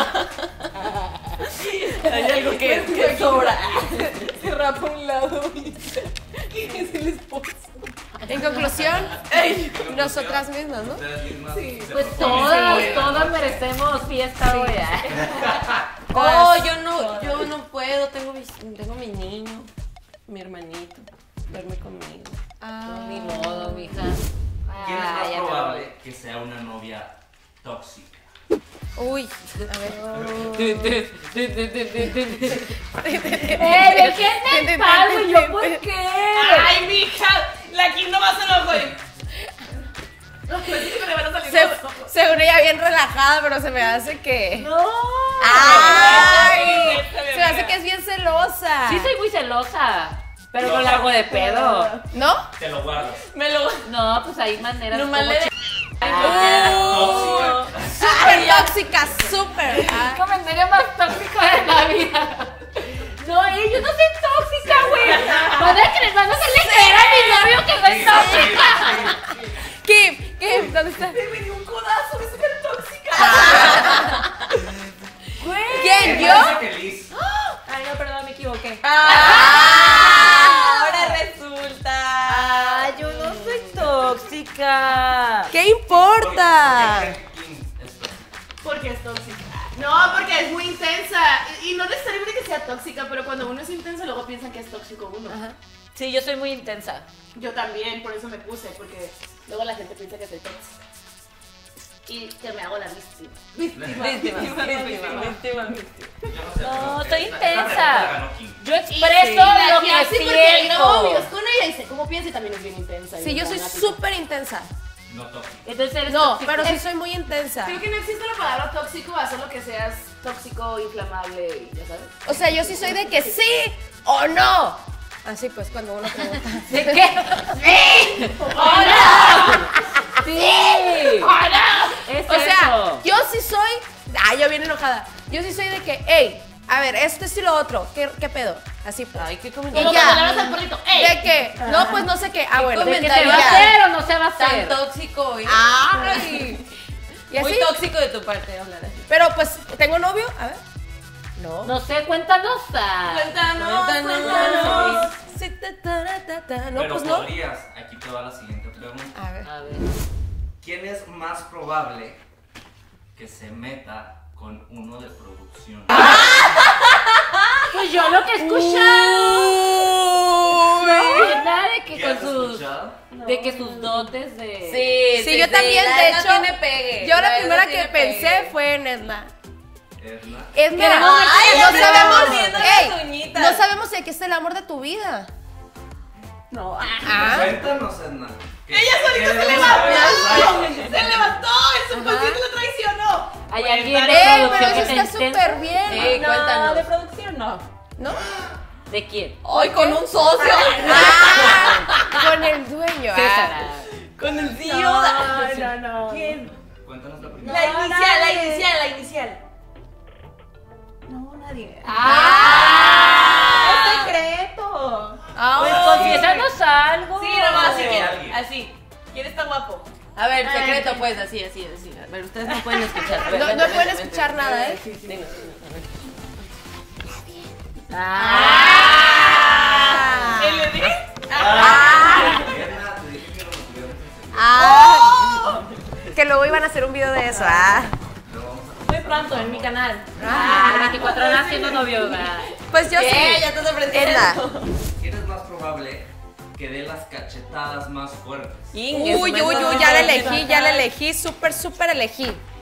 Hay algo que, que sobra. Se rapa un lado y es el esposo. En conclusión, nosotras mismas, ¿no? Ustedes mismas se Pues proponen. todas, todas merecemos fiesta hoy. Oh, yo no, yo no puedo, tengo mis, tengo mi niño, mi hermanito, duerme conmigo. No, ni modo, mija. ¿Quién es Ah, más ya no. probable que sea una novia tóxica? Uy, a ver. ¡Eh, déjenme en paz, güey! ¿Yo por qué? Ay, mija, la Kim no va a hacer ojo. Pues sí que me van a salir Se- los ojos. según ella bien relajada, pero se me hace que... ¡No! ¡Ay! Se me hace que es bien celosa. Sí soy muy celosa, pero no la hago de pedo. ¿No? Te lo guardas. Me lo... No, pues hay maneras Nomás como le- ch- Tóxica. Súper tóxica, súper. El comentario más tóxico de la vida. No, eh, yo no soy tóxica, güey. Van a creer, van a hacerle creer a mi novio que soy tóxica. Kim, Kim, ¿dónde está? Me dio un codazo, es súper tóxica. ¿Quién, Me yo? parece que Liz. Ay, no, perdón, me equivoqué. ¡Ah! Ahora resulta. Ah, yo no soy tóxica. ¿Qué importa? ¿Por qué Kim es tóxica? Porque es tóxica. No, porque es muy intensa. Y y no necesariamente que sea tóxica, pero cuando uno es intenso, luego piensan que es tóxico uno. Ajá. Sí, yo soy muy intensa. Yo también, por eso me puse, porque luego la gente piensa que soy tóxica. Y que me hago la víctima. Víctima, víctima, víctima, víctima. Yo no sé. No, pero soy esta- esta intensa. pregunta la ganó Kim. Yo expreso lo que Sí, porque siento. novios con ella y sé cómo piensa y también es bien intensa. y Sí, yo soy dramática. súper intensa. No tóxica. Entonces eres No, tóxica. pero sí soy muy intensa. Creo que no existe la palabra tóxico, hacer lo que seas tóxico, inflamable, y ya sabes. O sea, yo sí soy de que sí o no. Así pues, cuando uno pregunta. ¿De qué? ¡Sí! ¡Hola! ¡Sí! ¡Hola! Es O sea, eso. yo sí soy. Ay, yo bien enojada. Yo sí soy de que, hey, a ver, esto es y lo otro. ¿Qué, qué pedo? Así pues. Ay, qué Y comentario. Como ya. cuando le hablas al perrito, ¡ey! ¿De qué? No, pues no sé qué. Ah, bueno. ¿De que se comentario va a ya. hacer o no se va a Tan hacer? tóxico. ¿eh? Ay. ¿Y Muy así? tóxico de tu parte hablar así. Pero pues, ¿tengo novio? A ver. No. No sé, cuéntanos. ah. Cuéntanos, Cuéntanos. cuéntanos. Sí, ta, ta, ta, ta. No, Pero pues no. podrías, aquí te va la siguiente pregunta. A ver. A ver. ¿Quién es más probable que se meta con uno de producción? Pues yo lo que he escuchado. Nada de que ¿Qué con has sus. escuchado? De que sus dotes de. Sí, Sí, yo también, la de Edna hecho. tiene pegue. Yo la Edna primera que tiene pensé pegue. fue en Edna. Edna. Edna, Queremos ver ay, que no te sabemos. estamos viendo Ey, las uñitas. no sabemos de qué es el amor de tu vida. No. Ah. Cuéntanos, Edna. Ella solita se levantó. Se levantó, el subconsciente lo traicionó. Hay alguien de Eh, pero producción eso que está te intenta. súper bien. Sí, cuéntanos. de producción no. ¿No? ¿De quién? Hoy con un socio. Ah, con el dueño. César. Ah. Con el C E O. No, no, no. ¿Quién? Cuéntanos la primera. La inicial, la inicial, la inicial. No, nadie. ¡Ah! ¡Es secreto! Ah, Pues confiésanos algo. Sí, nomás, así Oh. que, Alguien. así. ¿Quién está guapo? A ver, secreto, pues, así, así, así. A ver, ustedes no pueden escuchar. A ver, No- vente, no vente, pueden vente. escuchar nada, ¿eh? Dinos, dinos, a ver. ¡Ah! ¿El Edith? Ah. Edna, te dije que lo mantuvieras en secreto. Ah, que luego iban a hacer un video de eso. Ah. Lo vamos a- Muy pronto en mi canal. Ah, veinticuatro horas siendo novio. ah. Pues yo ¿Qué? sí. Ya te sorprendieron. Edna. ¿Quién es más probable que dé las cachetadas más fuertes? Ingue, Uy, su uy, madre. uy, ya la elegí, ya la elegí. Súper, súper elegí.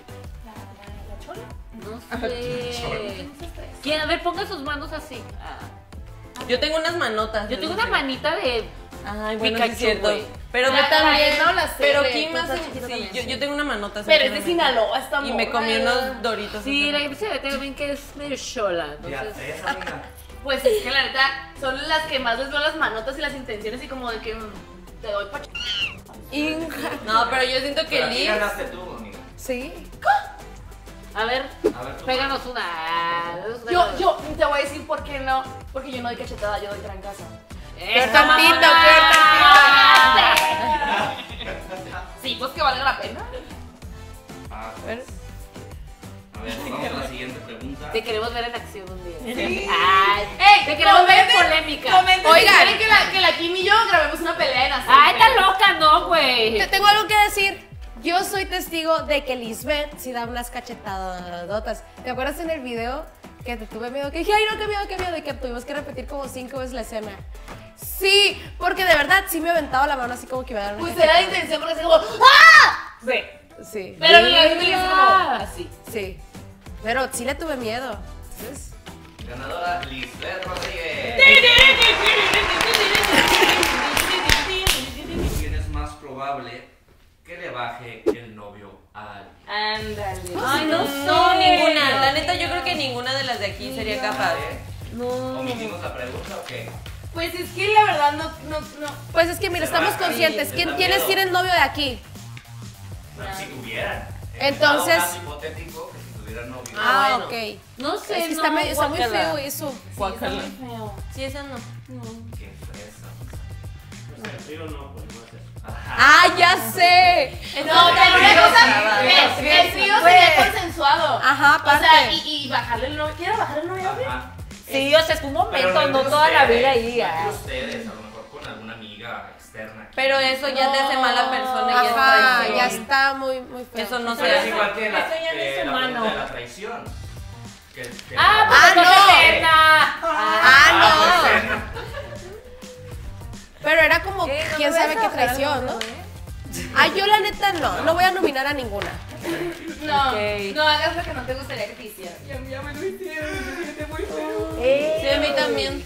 No sé. ¿Quién? A ver, ponga sus manos así. Ah. Yo tengo unas manotas. Yo tengo una manita de. Ay, bueno, sí Pikachu, es cierto. güey. Pero Ah, también, ¿no? La Pero serie, Kim cuando hace, estaba chiquita sí, también, yo, sí. yo tengo una manota. Pero es de sinceramente. Sinaloa, está Y me comí morra. unos doritos. Sí, la así. que se ve también que es medio chola. Ya, Entonces, esa amiga. Pues es que la neta son las que más les veo las manotas y las intenciones y como de que mm, te doy pa' No, pero yo siento que Pero aquí Liz. ganaste tú, amiga. Sí. a ver, A ver, tú. péganos una. Yo, yo te voy a decir por qué no, porque yo no doy cachetada, yo doy trancaza. Qué tantito, qué Sí, pues que valga la pena. Ah, pues. A ver, vamos a la siguiente pregunta. Te queremos ver en acción un día. Sí. Ay, ¡Ey! te queremos ver en comenten- polémica. Comenten Oigan. si quieren que la, que la Kim y yo grabemos una pelea en aceite. Ay, está loca, no, güey. Te tengo algo que decir. Yo soy testigo de que Lisbeth sí da unas cachetadotas. ¿Te acuerdas en el video que te tuve miedo? Que dije, ay, no, qué miedo, qué miedo. Y que tuvimos que repetir como cinco veces la escena. Sí, porque de verdad sí me aventaba la mano así como que me daba una Pues era la intención porque así como ¡ah! Sí. Sí, Pero la gente le hizo como así. sí. Pero sí le tuve miedo. ¿Sabes? Ganadora Lisbeth Rodríguez. ¿Quién es más probable que le baje el novio a alguien? Ándale. Ay, no, no, ninguna. La neta, yo creo que ninguna de las de aquí sería capaz. ¿Eh? No. ¿Omitimos la pregunta o qué? Pues es que la verdad no, no, no. Pues es que mira, Se estamos baja y conscientes. les ¿Quién, da ¿Quiénes miedo. tienen novio de aquí? Bueno, si tuvieran. Entonces- En dado caso hipotético que si tuvieran novio. Ah, bueno. ok. No sé, Es que no, está, medio- está muy guácala. feo eso. Guácala. Sí, esa no. Qué fresa. El frío no, pues no hacer. Ajá. ¡Ah, ya sé! No, pero una cosa, Sábado. el, el trío Pues. sería consensuado. Ajá, O aparte. sea, y, y bajarle el novio. ¿Quieres bajarle el novio? Ajá. Sí, o sea, es un Pero momento, no entre toda la ustedes, vida ahí. no ah. entre ustedes, a lo mejor con alguna amiga externa. Pero eso ya te hace mala persona y es Ajá, traición. ya está muy, muy feo. Eso no Pero es se igual que la, Eso ya no que es la humano. pregunta de la traición. Que, que Ah, la- pues Ah, no. no. Eterna. Ah, pues, no. Pero era como, Eh, no quién me sabe vas a qué bajar traición, algo, ¿no? ¿eh? Ah, yo la neta no, no voy a nominar a ninguna. No, Ok. no hagas lo que no te gustaría que te hicieran. Ya, ya me lo hicieron, me siente muy feo. Eh, Sí, a mí también.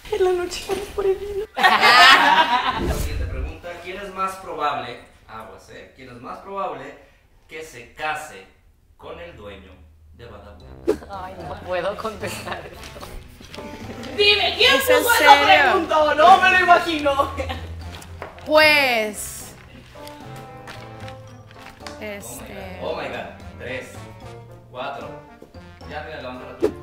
La siguiente pregunta, ¿quién es más probable, aguas, eh? ¿Quién es más probable que se case con el dueño de Badabun? Ay, no puedo contestar esto. Dime, ¿quién ¿Es en puso esa serio? pregunta? No me lo imagino. Pues. Oh my Este. god, oh my god. Tres, cuatro. Ya, mira, levántala tú.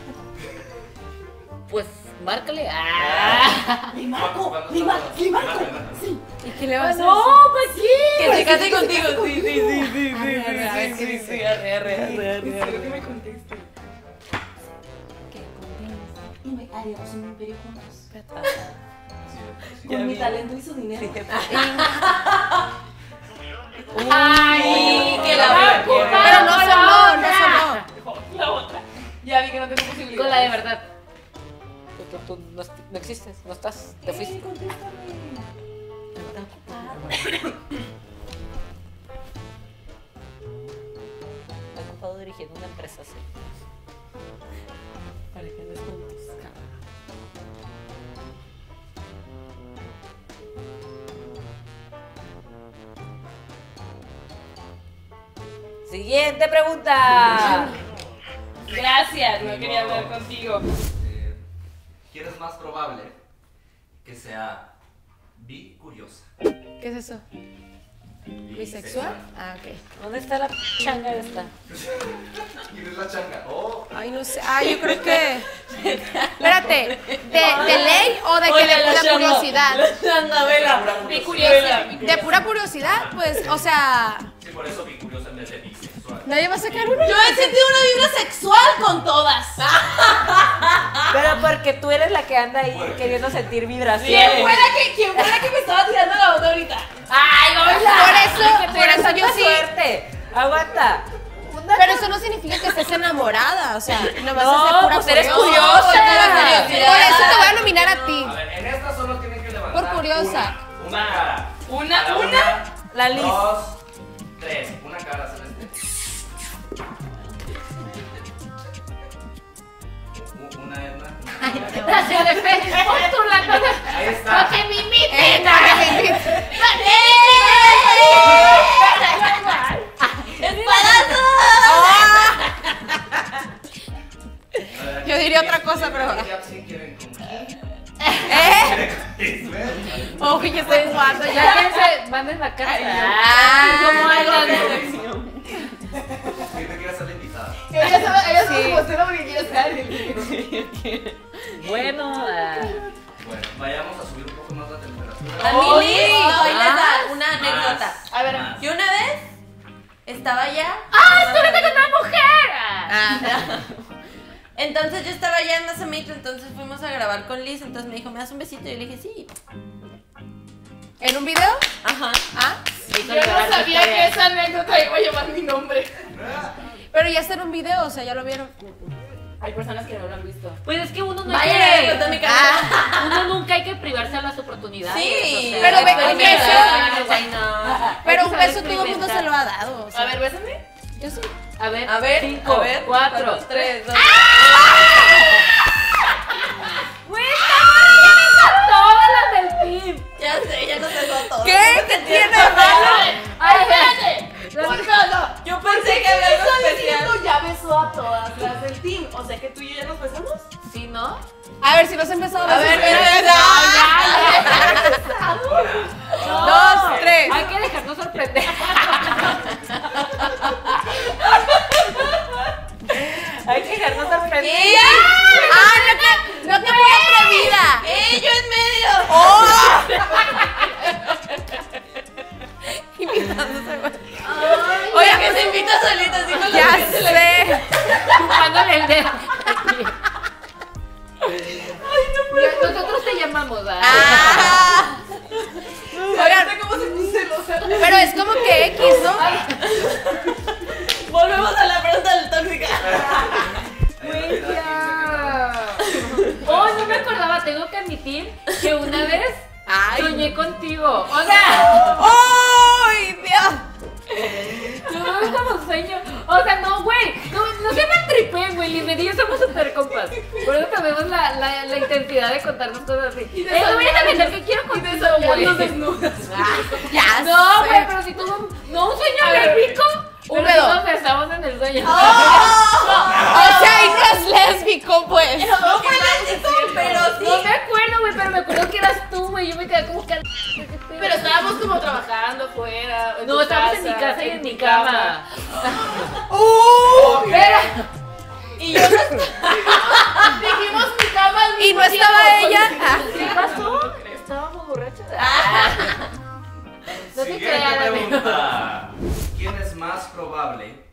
Pues, márcale. Ah. Mi Marco, ¿Cuántos mi son Marco, los- mi Marco. Márcale, márcale. Sí. ¿Y qué le vas a No, ¿para qué? Que se case contigo. Sí, sí, sí, sí, sí, Arre, a ver qué sí, sí, dice. sí, arre, arre, arre, arre. Espero que me conteste. Y me haríamos un imperio juntos. Sí, sí. Con mi talento y su dinero. Ay, que la Ah, verdad. Pero no sonó, no sonó. La otra. Ya vi que no tengo posibilidad. Con la de verdad. Tú, tú, tú no, no existes, no estás, te fuiste. Estoy ocupado dirigiendo una empresa así. Para que andes juntos. Siguiente pregunta. Gracias, no quería hablar contigo. Eh, ¿Quién es más probable que sea bicuriosa? ¿Qué es eso? ¿Bisexual? Ah, ok. ¿Dónde está la changa esta? ¿Quién es la changa? Oh, Ay, no sé. Ah, yo creo que. Espérate, ¿de, de ley o de que Oye, de la pura changa. curiosidad? Anda, vela. Mi curiosa. De pura curiosidad, pues, o sea. sí, por eso bicuriosa en vez de bisexual. Nadie va a sacar uno. Yo he sentido una vibra sexual con todas. Pero porque tú eres la que anda ahí ¿Por qué? queriendo sentir ¿Quién vibraciones. fue la que, quién fue la que me estaba tirando la onda ahorita? ¡Ay, no! Por eso, por eso yo sí. Suerte. Aguanta. Pero eso no significa que estés enamorada, o sea, no vas No, a ser pura pues eres curiosa. curiosa. Por eso te voy a nominar a ti. A ver, en esta solo tienen que levantar Por curiosa. Una, una cara. Una, Cada una. La Liz. Dos, tres. Una cara, Celeste. U- Una, una. una. Gracias de fe. Pon tu la cosa. Ahí está. No te me imiten. No, ya estoy jugando. Ya Ya. que se manden la casa. Ah, ¿cómo andan? ¿Quién te quiere hacer la invitada? Ella sabe, ella sabe Sí. cómo hacerlo porque quiere saber. Bueno, ah, Bueno, vayamos a subir un poco más la temperatura. A mí, ahí les da una Más, anécdota. A ver, más. Yo una vez estaba allá. ¡ah, estuve con una mujer! Ah. Entonces yo estaba allá en Mazamitla, entonces fuimos a grabar con Liz, entonces me dijo, ¿me das un besito? Y yo le dije, sí. ¿En un video? Ajá. Ah. yo no sabía que esa anécdota iba a llevar mi nombre. Pero ya está en un video, o sea, ya lo vieron. Hay personas que no lo han visto. Pues es que uno no hay Vaya, que... contó mi canal. Uno nunca hay que privarse a las oportunidades. Sí, o sea, pero ve- hay un que beso. saber, Ay, no. Pero Hay un que saber beso todo el mundo se experimentar. lo ha dado. O sea. A ver, bésame. Yo sí. A ver, A ver, cinco, a ver. cuatro, tres, dos. ¡Güey, tienes a todas las del team! Ya sé, ya nos besó a todos. ¿Qué? ¿Qué tiene malo? ¡Ay, espérate! Yo pensé que había algo especial. Diciendo ya besó a todas las del team. O sea que tú y yo ya nos besamos. ¿Sí, no? A ver, si los he empezado a A ver, besar. mira, No, Dos, tres. Hay que dejarnos sorprender. Hay que dejarnos sorprender. ¿Qué? ¡Ah, no te, no te muy atrevida! ¡Eh, yo en medio! ¡Oh! Invitándose, güey. Oye, que se invita solita, así con la Ya gente le- sé. Chupándole el dedo. Nosotros te llamamos, ¿verdad? Ah. Oigan, ¿Cómo se puso celosa? pero es como que X, ¿no? Volvemos a la pregunta del tóxica. Güey, ya. Oh, no me acordaba, tengo que admitir que una vez Ay. soñé contigo. O sea, ¡Ay, Dios! no como un sueño. O sea, no, güey. No, no se me tripé, güey. Liz y yo somos super compas. Por eso tenemos la, la, la intensidad de contarnos cosas así. Y de Eh, no voy a soñar- pensar que quiero contigo, güey. Nos desnudas. Ya No, sé. güey, pero si tuvo no un sueño A ver, lésbico, húmedo. pero sí nos besamos en el sueño. O sea, y no es lésbico, pues. No fue lésbico, pero sí. No me acuerdo, güey, pero me acuerdo que eras tú, güey. Yo me quedé como que... Pero estábamos como trabajando afuera. en No, tu estábamos en casa, mi casa y en tu mi cama. ¡Uh! Pero... Y yo no Dijimos mi cama al ¿Y mismo no estaba tiempo. ella? Ah. ¿Qué pasó? Estábamos borrachos. No te Siguiente creas, pregunta. ¿Quién es más probable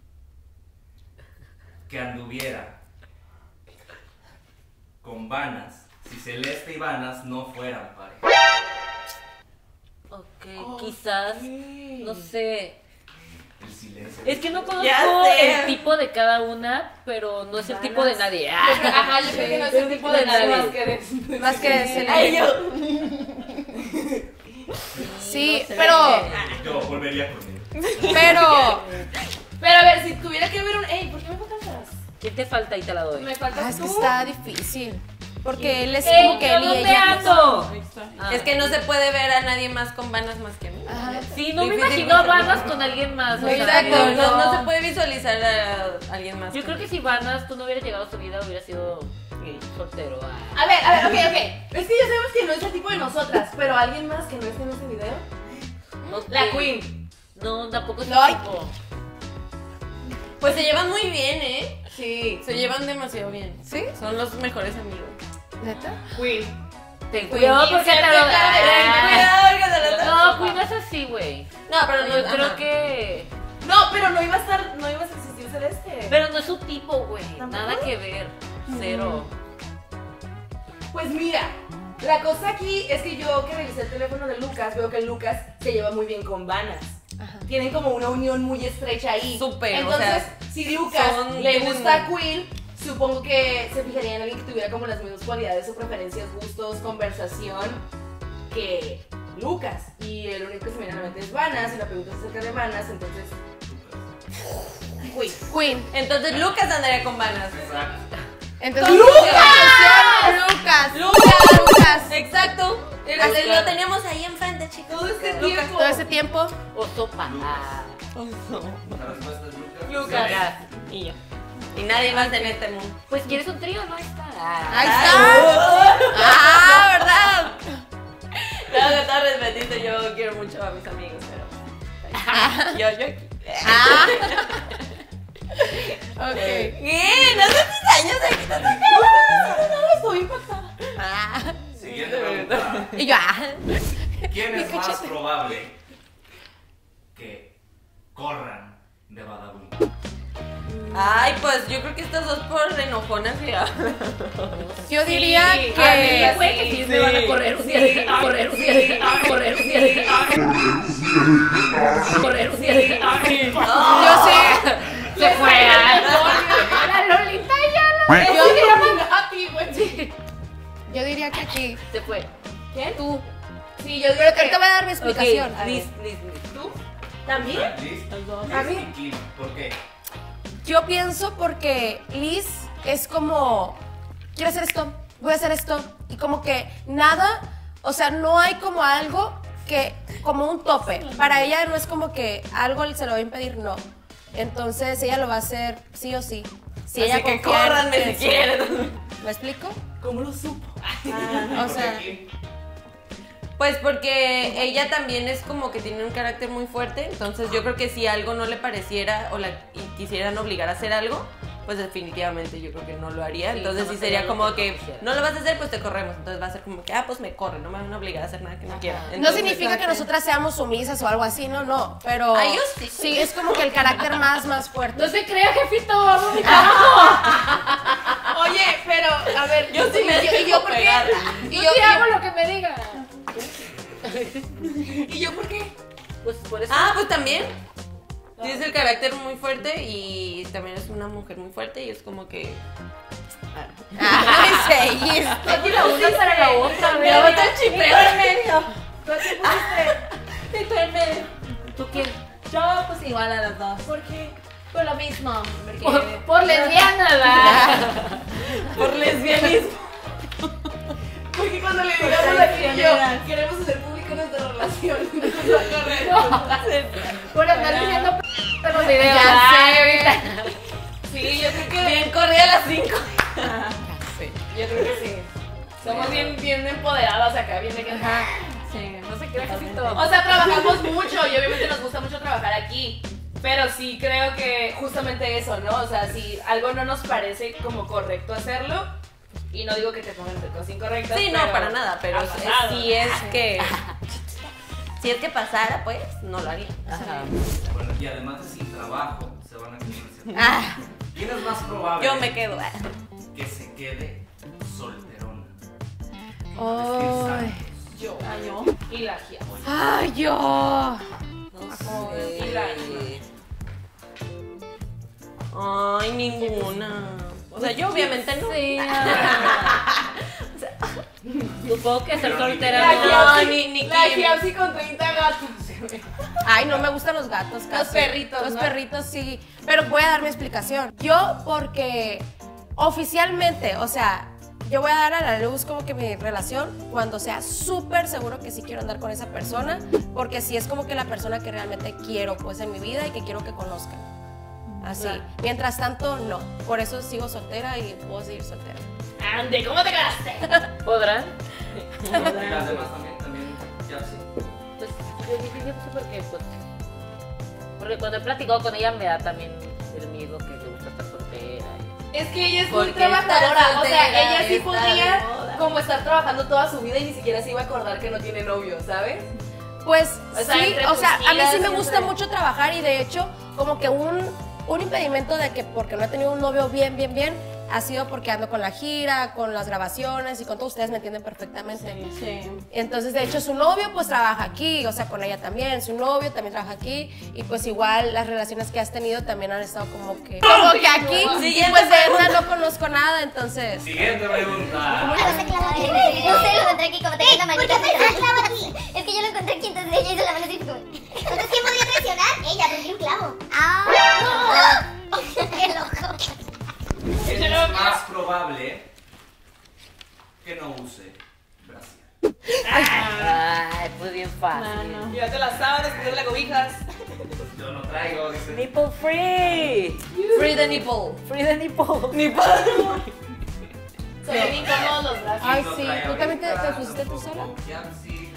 que anduviera con Vanas si Celeste y Vanas no fueran pareja? Ok, quizás, no sé. El silencio. Es que no conozco Ya sé. el tipo de cada una, pero no es el tipo de nadie. Ah, Ajá, yo creo que no es el tipo de nadie más que de... Más que de Ay, yo. Sí, pero. Yo volvería conmigo. Pero. Pero a ver, si tuviera que ver un... Ey, ¿por qué me faltan las? ¿Quién te falta y te la doy? Me faltas Ah, es que tú. está difícil. Porque él es ¡Ey, como que yo él y no te ella. ando! Ah. Es que no se puede ver a nadie más con vanas más que a mí. Sí, no me Difícil. imagino a Vanas con alguien más. o sea, Exacto, yo- no, no se puede visualizar a alguien más. Yo creo que si Vanas tú no hubieras llegado a su vida, hubiera sido gay, soltero. ah. A ver, a ver, ok, ok. Es que ya sabemos que no es el tipo de nosotras, pero alguien más que no esté en este video. No La sé. Queen. No, tampoco es No, su tipo. Pues se llevan muy bien, ¿eh? Sí. Se llevan demasiado bien. ¿Sí? Son los mejores amigos. ¿Neta? Queen. Ten cuidado porque te lo Ten Ah. cuidado, No, Queen no es así, güey. No, pero no Yo creo ajá. que... No, pero no iba a estar, no iba a existir Celeste. Pero no es su tipo, güey. ¿Tampoco? Nada que ver. Cero. Pues mira, la cosa aquí es que yo que revisé el teléfono de Lucas, veo que Lucas se lleva muy bien con Vanas. Tienen como una unión muy estrecha ahí. Súper, o Entonces, sea, si Lucas son- le tienen- gusta a Queen, supongo que se fijaría en alguien que tuviera como las mismas cualidades o preferencias, gustos, conversación que Lucas. Y el único que se me viene a la mente es Vanas, y la pregunta es acerca de Vanas, entonces... Queen. Queen. Entonces Lucas andaría con vanas. Exacto. Entonces. ¡Lucas! ¡Lucas! ¡Lucas! ¡Lucas! Exacto. Era- Lucas. Lo teníamos ahí enfrente, chicos. Todo este Lucas. tiempo. Todo ese tiempo. O sopa. Ah. La respuesta es Lucas. Lucas. Y yo. Y nadie más en este mundo. Pues quieres un trío, no está. Ah. Ahí está. Ah, ¿verdad? No, les metiste, yo quiero mucho a mis amigos, pero... yo, yo aquí. Ah. Ok. ¿Qué? No sé tus años de aquí. No, no, estoy impactada. Ah. Siguiente pregunta. Y yo, ah. ¿Quién Mi es más cachete. probable que corran de Badabun? Ay, pues yo creo que estas dos por enojonas ya. Yo diría Sí, que. amiga, güey, que sí, me van a correr un día, a correr un día, a correr un día, a correr un día. Yo sé. Se fue. La Lolita ya lo. Yo diría a ti, güey. Yo diría que aquí. Se fue. ¿Quién? Tú. Sí, yo Pero diría que ahorita que. voy a dar mi explicación. Ok, Liz, Liz, Liz. ¿Tú? ¿También? Liz, A Liz mí. y Kim. ¿Por qué? Yo pienso porque Liz es como, quiero hacer esto, voy a hacer esto, y como que nada, o sea, no hay como algo que, como un tope. Para ella no es como que algo se lo va a impedir, no. Entonces ella lo va a hacer sí o sí. Si Así ella que confía en- córranme en si su- quieren. ¿Me explico? ¿Cómo lo supo? O sea, Pues porque ella también es como que tiene un carácter muy fuerte, entonces yo creo que si algo no le pareciera o la y quisieran obligar a hacer algo, pues definitivamente yo creo que no lo haría. Entonces sí sería como que no lo vas a hacer, pues te corremos. Entonces va a ser como que, ah, pues me corren, no me van a obligar a hacer nada que no quiera. no Entonces, significa que nosotras seamos sumisas o algo así, no, no, pero Ay, yo sí. sí es como que el carácter más, más fuerte. No se crea, jefito, vamos mi trabajo. Oye, pero, a ver, Yo sí y me yo, y dejo yo por qué? pegar. Y Yo yo, sí y hago yo- lo que me diga. ¿Y yo por qué? Pues por eso. Ah, pues también. Tienes el carácter muy fuerte y también es una mujer muy fuerte y es como que... Ay, sí, Aquí la una para la otra, Me ¿verdad? bota el chipeo en medio. ¿Tú qué pusiste? Y tú en medio. ¿Tú quién? Yo pues igual a las dos. ¿Por qué? Por lo mismo. Porque... Por, por lesbiana, ¿verdad? Por lesbianismo. Porque cuando le digamos aquí yo, queremos hacer público nuestra relación. Nos va a correr. Por andar diciendo p en los videos. Ya Ay, sé. ahorita. Sí, yo creo que. Bien, corría a las cinco. Yo creo que sí. Somos bien, bien empoderadas acá, bien de que. Sí, no se crea que sí todo. O sea, trabajamos mucho y obviamente nos gusta mucho trabajar aquí. Pero sí creo que justamente eso, ¿no? O sea, si algo no nos parece como correcto hacerlo, y no digo que te pongan cosas incorrectas. Sí, no, pero para nada, pero ha es- pasado. si es que... Si es que pasara, pues, no lo haría. Ajá. Bueno, y además de sin trabajo, se van a quedar. Ah, ¿Quién es más probable Yo me quedo. que se quede solterona? ay, Yo. yo. Y la Gia. ay, yo. Y la Ay, ninguna. O sea, yo obviamente no. Sí, Supongo que ser Pero ni- soltera no. No, ni, ni La Kim. Gia sí con treinta gatos. Ay, no me gustan los gatos, casi. Los perritos, Los ¿no? perritos sí. Pero voy a dar mi explicación. Yo, porque oficialmente, o sea, yo voy a dar a la luz como que mi relación cuando sea súper seguro que sí quiero andar con esa persona, porque sí es como que la persona que realmente quiero, pues, en mi vida y que quiero que conozcan. Así. Mientras tanto, no. Por eso sigo soltera y puedo seguir soltera. Ande, ¿cómo te quedaste? ¿Podrán? Y las demás también, también, ya sí. Pues yo dije, yo no sé por qué, pues. Porque cuando he platicado con ella me da también el miedo que le gusta estar soltera. y- Es que ella es muy Porque está trabajadora, o sea, soltera, ella sí está podría de moda. como estar trabajando toda su vida y ni siquiera se iba a acordar que no tiene novio, ¿sabes? Pues O sea, sí, entre o sea, tus a mí sí giras, me gusta entre- mucho trabajar y de hecho como que un, un impedimento de que porque no he tenido un novio bien, bien, bien, ha sido porque ando con la gira, con las grabaciones y con todos ustedes me entienden perfectamente. Sí. Entonces, de hecho, su novio pues trabaja aquí, o sea, con ella también, su novio también trabaja aquí y pues igual las relaciones que has tenido también han estado como que, como que aquí y Siguiente pues de pregunta. esta no conozco nada, entonces... Siguiente pregunta. Ah, no se clava aquí. No sé, lo encontré aquí como te queda la manita. ¿Por qué se clava aquí? Es que yo lo encontré aquí, entonces ella hizo la mano así como... Entonces, ¿quién podría traicionar? Ella, porque un clavo. ¡Ah! ¡Qué loco! ¿Quién es más probable que no use brasier? Ay, pues bien fácil. Llévate las sábanas, ponle las cobijas. Pues yo no traigo, dice. Nipple free. Free the nipple. Free the nipple. Nipple. Son bien incómodos los brazos. Ay, No sí, trae ¿tú también te, ahorita, te pusiste tú tampoco sola? ya, sí.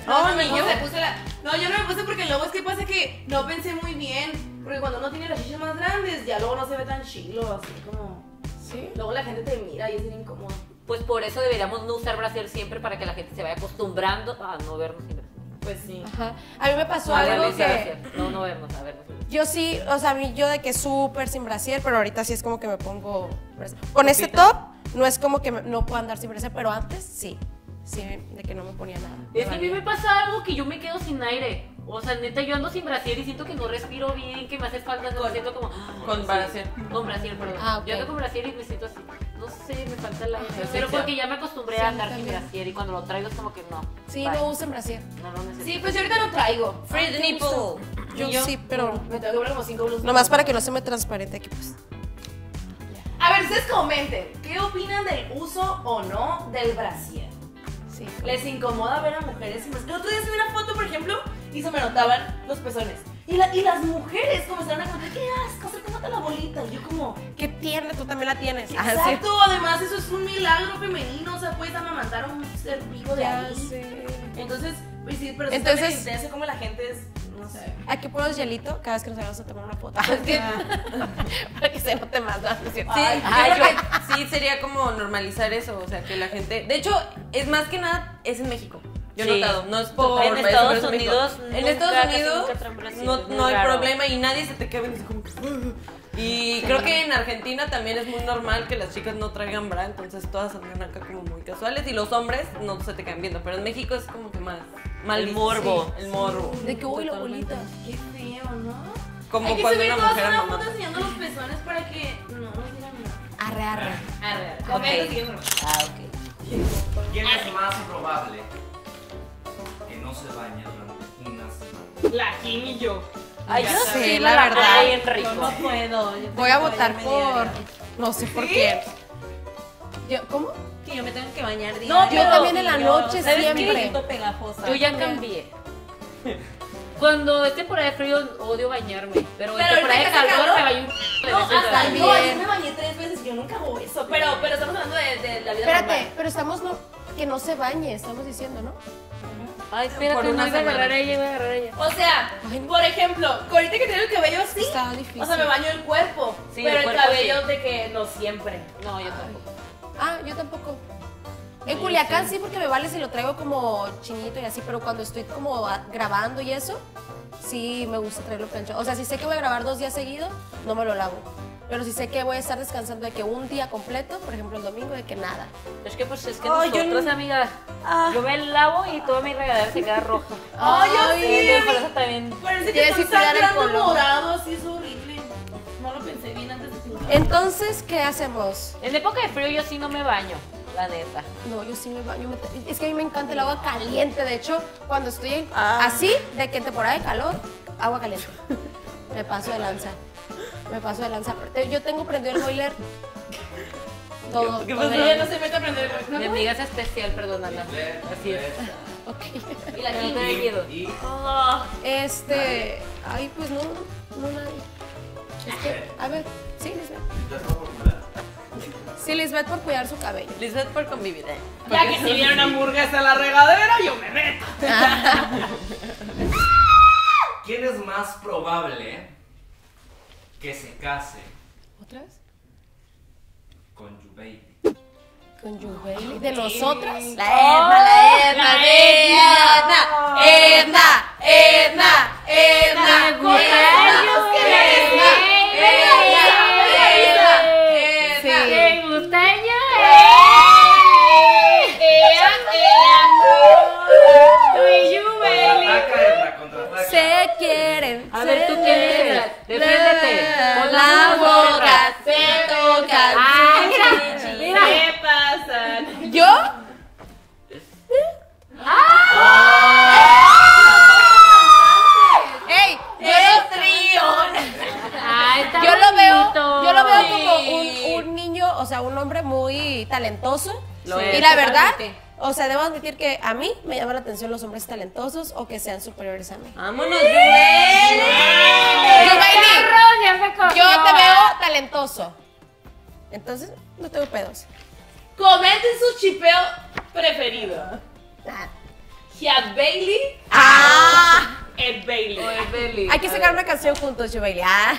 No, no, me puse, puse la... no, yo no me puse porque luego es que pasa que no pensé muy bien. Porque cuando uno tiene las chichas más grandes, ya luego no se ve tan chilo, así como... ¿Sí? Luego la gente te mira y es bien incómodo. Pues por eso deberíamos no usar brasier siempre para que la gente se vaya acostumbrando a no vernos sin brasier. Pues sí. Ajá. A mí me pasó A algo vernos que... brasier. No, no vernos, a vernos. Yo sí, o sea, a mí yo de que súper sin brasier, pero ahorita sí es como que me pongo brasier. Con este top no es como que me- no puedo andar sin brasier, pero antes sí. Sí, de que no me ponía nada. Es que a mí me pasa algo que yo me quedo sin aire. O sea, neta, yo ando sin brasier y siento que no respiro bien, que me hace falta, no, siento como... Con sí, brasier. Con brasier, perdón. Ah, ok. Yo ando con brasier y me siento así. No sé, me falta el aire. Ajá. Pero Sí, porque sí. ya me acostumbré Sí, a a mí andar sin también. brasier y cuando lo traigo es como que no. Sí, bye. no usen brasier. No lo necesito. Sí, pues yo ahorita no traigo. Free the nipple. Yo, sí, pero Me tengo que comprar como cinco blusas. nomás para que no se me transparente aquí, pues. A ver, ustedes comenten. ¿Qué opinan del uso o no del brasier? Sí. ¿Les incomoda ver a mujeres sin brasier? El otro día subí una foto, por ejemplo, y se me notaban los pezones. Y, la, y las mujeres comenzaron a contar, ¿qué asco? Se te nota la bolita. Y yo como... Qué tierna, tú también la tienes. Exacto, además eso es un milagro femenino, o sea, puedes amamantar a un ser vivo de Ya ahí. sé. Entonces, pues sí, pero sí Entonces- está medio intenso como la gente es, no sé. Aquí pones hielito cada vez que nos vayamos a tomar una foto. Para que se note más, ¿no? ¿No es cierto? Sí, Ay, yo ay, creo que sí sería como normalizar eso, o sea, que la gente... De hecho, es más que nada, es en México. Yo he Sí. notado, no es por... En países, Estados pero es en México. Unidos En nunca, Estados casi Unidos nunca traen brasier, no, es muy no hay raro. problema y nadie se te queda viendo así como que... Y creo que en Argentina también es muy normal que las chicas no traigan bra, entonces todas andan acá como muy casuales y los hombres no se te quedan viendo, pero en México es como que más... mal El visto. morbo. Sí, el morbo. De que, uy, la Totalmente. bolita. Qué feo, ¿no? Como Hay que cuando subir una todas mujer una amamanta. foto enseñando los pezones para que no nos digan nada. Arre, arre. Arre, arre. Comenta, siguiente pregunta. Ah, ok. ¿Quién es más probable que no se bañe durante una semana? La Kim y yo. Ay, yo Sí, sí, la la verdad. verdad. Bien rico. Yo no puedo. yo Voy a tengo que votar bañarme por... diario. No sé por quién. Yo, ¿cómo? Que yo me tengo que bañar diario. No, yo también en la Y noche ¿sabes qué? siempre. Me siento pegajosa. Yo ya cambié. Cuando es temporada de frío odio bañarme, pero en Pero temporada de ahorita que hace calor calor, me baño un de No, veces al hasta año. yo ayer me bañé tres veces y yo nunca hago eso. Pero, pero estamos hablando de, de la vida Espérate, normal. pero estamos no, que no se bañe, estamos diciendo, ¿no? Ay, Por espérate, una no iba a agarrar semana. a ella, iba a agarrar a ella. O sea, por ejemplo, ahorita que tengo el cabello así, Está difícil. o sea, me baño el cuerpo. Sí, pero el el, cuerpo cabello sí. de que no siempre. No, yo tampoco. Ah, yo tampoco. En Culiacán sí, porque me vale si lo traigo como chinito y así, pero cuando estoy como a- grabando y eso, sí me gusta traerlo planchado. O sea, si sé que voy a grabar dos días seguidos, no me lo lavo. Pero si sé que voy a estar descansando de que un día completo, por ejemplo el domingo, de que nada. Es que pues es que Ay, yo nosotros, no- amiga, yo me lavo y toda mi regadera se queda roja. Ay, yo sí. Entonces, por eso también. Parece que Tienes estoy que cuidar el sangrando color. morado, así es horrible. No lo pensé bien antes de pintar. Entonces, ¿qué hacemos? En época de frío yo sí no me baño, la neta. No, yo sí me baño. me- Es que a mí me encanta el agua caliente. De hecho, cuando estoy Ah. así, de que en temporada de calor, agua caliente. Me paso de lanza. Me paso de lanza. Te- Yo tengo prendido el boiler. Todo. ¿Qué todo pasó? el- Ella no se mete a aprender. ¿No? Mi amiga es especial, perdónala. Así es. Ok. Y la No Kim. te dé miedo. Y Este. Ay, pues no, no nadie. Es que, a ver, sí, Lisbeth. Sí, Lisbeth por cuidar su cabello. Lisbeth por convivir. eh. Ya que si viene una hamburguesa en la regadera, yo me meto. ¿quién es más probable que se case ¿Otra vez? con you baby? Con Yubeli. ¿De nosotras? La Edna, la Edna, la Edna, Edna, Edna, Edna, Me gusta ¿Te gusta yo? Contraataca, Edna, contraataca. Se quieren. A ver, ¿tú quién dices? Defiéndete. Pon La las manos boca cerca. se toca. Ah, mira, mira. ¿Qué pasa? ¿Yo? ¡Ey! ¡El trío! Ay, está Yo lo veo, bonito. yo lo veo Sí. como un, un niño, o sea, un hombre muy talentoso. Lo y es, la verdad, totalmente. o sea, debo admitir que a mí me llaman la atención los hombres talentosos o que sean superiores a mí. ¡Vámonos, Yubel! Yubaili, Ya me cogió. yo te veo talentoso. Entonces, no tengo pedos. Comenten su chipeo preferido. Nada. Hiat Bailey. Ah. Ed Bailey. O Ed Bailey. Hay que sacar una canción juntos, yo Bailey. Ah.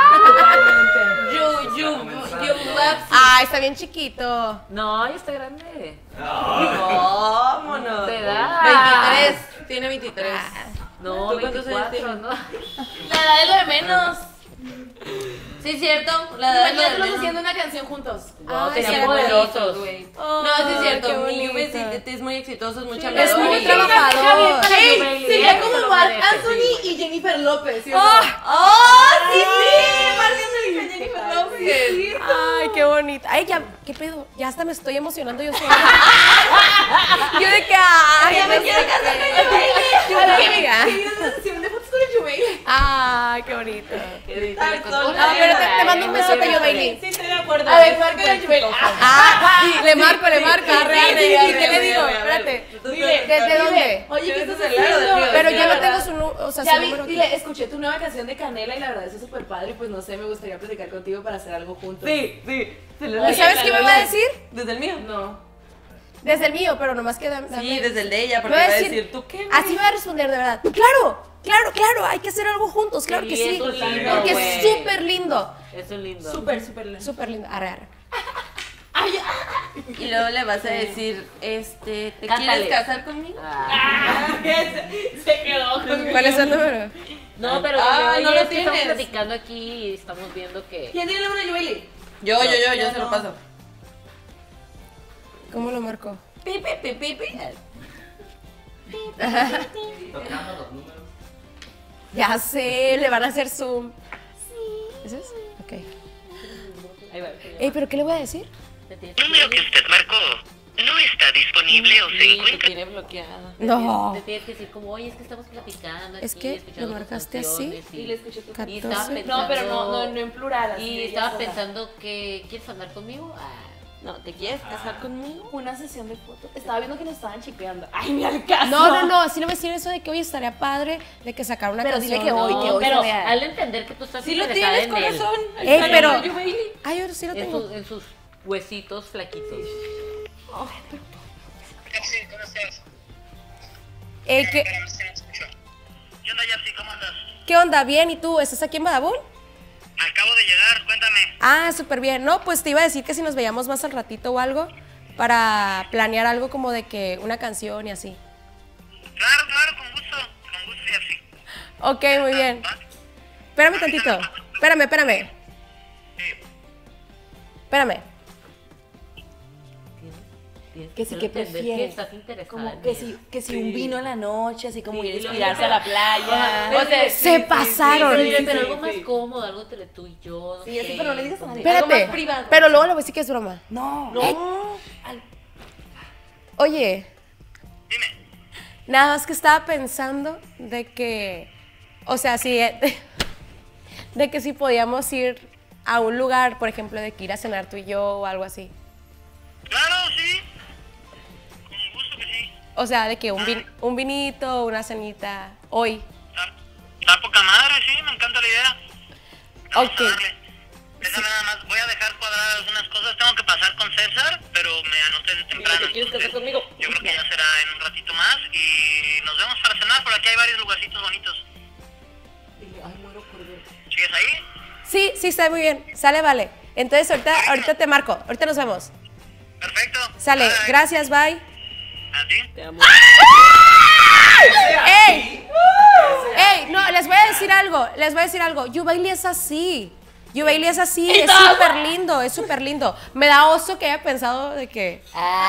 You, you, you love. Ah, está bien chiquito. No, ya está grande. Vámonos. Te da. veintitrés. Tiene veintitrés. No, ¿Tú cuántos años veinticuatro, tienes? ¿no? La edad es lo de menos. Sí, cierto. La edad es lo de Imagínate menos. haciendo una canción juntos. No, Ay, tenían sí, poderosos. güey. No, sí es Ay, cierto. qué Mi bonito. Yubes es muy exitoso, es muy Es chambeador. muy y- trabajador. Sí, sería como Marc Anthony y Jennifer López. ¿sí o no? ¡Oh, sí, sí! Marc Anthony con Jennifer López. Ay, qué bonito. Ay, ya, ¿qué pedo? Ya hasta me estoy emocionando yo sola. Yo de que, ay, Ya me no quiero sé casar qué. con Yubel. Yo de que, mira. una sesión de fotos con el Yubel. Ay, qué bonito. No, Ah, pero te, te mando un besote, yo, Bailey. Sí, estoy de acuerdo. A ver, Marco el Yubel. Ah, le marco, le marco. Arre, Sí, arre, sí, arre, ¿y qué le arre, digo? arre, Espérate. Dile, ¿Desde dile, dónde? Oye, ¿qué estás Desde el lado de haciendo? Río. Pero Sí, yo no ¿verdad? tengo su, nu- o sea, Ya su vi, número. dile, escuché tu nueva canción de Canela y la verdad es súper padre y pues no sé, me gustaría platicar contigo para hacer algo juntos. Sí, sí. Se lo ¿Y doy. sabes qué me va a decir? Desde el mío. No. Desde el mío, pero nomás que dame. Sí, desde el de ella, porque Me va va a a decir, decir- ¿tú qué? Así me va a responder, de verdad. Claro, claro, claro, hay que hacer algo juntos, claro que Sí, sí. es un lindo, Porque güey. es súper lindo. Es un lindo. Súper, súper lindo. Súper lindo. Arre, arre. Y luego le vas a decir, este, ¿te Cántale. quieres casar conmigo? Ah. Se quedó con ¿Cuál es el número? No, pero Ah, yo, no oye, lo es que estamos tienes. platicando aquí y estamos viendo que... ¿Quién tiene el número de Yubeli? Yo, yo, yo, yo se lo paso. ¿Cómo lo marcó? Pipi, pipi, pipi. Tocando los números. Ya sé, le van a hacer zoom. ¿Ese es? Ok. Ahí va. Ey, ¿pero qué le voy a decir? Te tienes Número que usted marcó no está disponible o se Sí, te encuentra. tiene bloqueada. No. Te tienes que decir como, oye, es que estamos platicando Es aquí, que escuchando lo tus marcaste así. canciones Y le escuché tu Y estaba catorce. pensando... No, pero no, no, no en plural. así Y de estaba ella sola. pensando que, ¿quieres andar conmigo? Ah, No, ¿te quieres casar conmigo? Una sesión de fotos. Estaba viendo que nos estaban chipeando. Ay, ni al caso. No, no, no, sí le voy a decir eso de que hoy estaría padre de que sacar una Pero canción. dile que hoy, que no, hoy pero se vea. hazle entender que tú estás Sí lo interesada tienes, en él. corazón. Ey, Está pero- bien, Yubeli. Ay, ahora sí lo En, tengo. sus- en sus huesitos flaquitos. Sí, ¿cómo estás? Ey, ¿qué, Espérame, sí, no te escucho. ¿Qué onda, Yapsi? ¿Cómo andas? ¿Qué onda? ¿Bien? ¿Y tú? ¿Estás aquí en Badabun? Acabo de llegar, cuéntame. Ah, súper bien. No, pues te iba a decir que si nos veíamos más al ratito o algo para planear algo como de que una canción y así. Claro, claro, con gusto. Con gusto, Yapsi. Ok, muy bien. ¿Va? Espérame tantito. Espérame, espérame. Espérame. Que sí, Quiero que entender prefiere. que estás interesada Como en que él. si, que si un vino en la noche, así como Sí, ir a lo inspirarse a mismo. la playa. Ajá. O sea, Se pasaron. Pero, dile, sí, pero sí, algo más sí. cómo, algo entre tú y yo. no Sí, así, sé. pero no le digas a nadie. Espérate. Algo más privado. Pero luego le voy a decir que es broma. No. No. Oye, Dime. nada más que estaba pensando de que, o sea, sí, eh, de que si podíamos ir a un lugar, por ejemplo, de que ir a cenar tú y yo o algo así. Claro, sí. Con gusto que sí. O sea, de que un, vin- un vinito, una cenita, hoy. Está, está poca madre, sí, me encanta la idea. Vamos Ok. a darle. Déjame nada más, voy a dejar cuadrar algunas cosas. Tengo que pasar con César, pero me anoté de temprano. ¿Te quieres casar entonces conmigo? Yo creo que ya será en un ratito más y nos vemos para cenar. Por aquí hay varios lugarcitos bonitos. Ay, muero por ver. ¿Sigues ahí? Sí, sí, está muy bien. Sale, vale. Entonces ahorita, ahorita te marco. Ahorita nos vemos. Perfecto. Sale, Bye. gracias, bye. ¿A ti? Te amo. ¡Ey! ¡Ey! No, les voy a decir algo. Les voy a decir algo. Yubaili es así. Yubaili es así. Es súper lindo. Es súper lindo. Me da oso que haya pensado de que.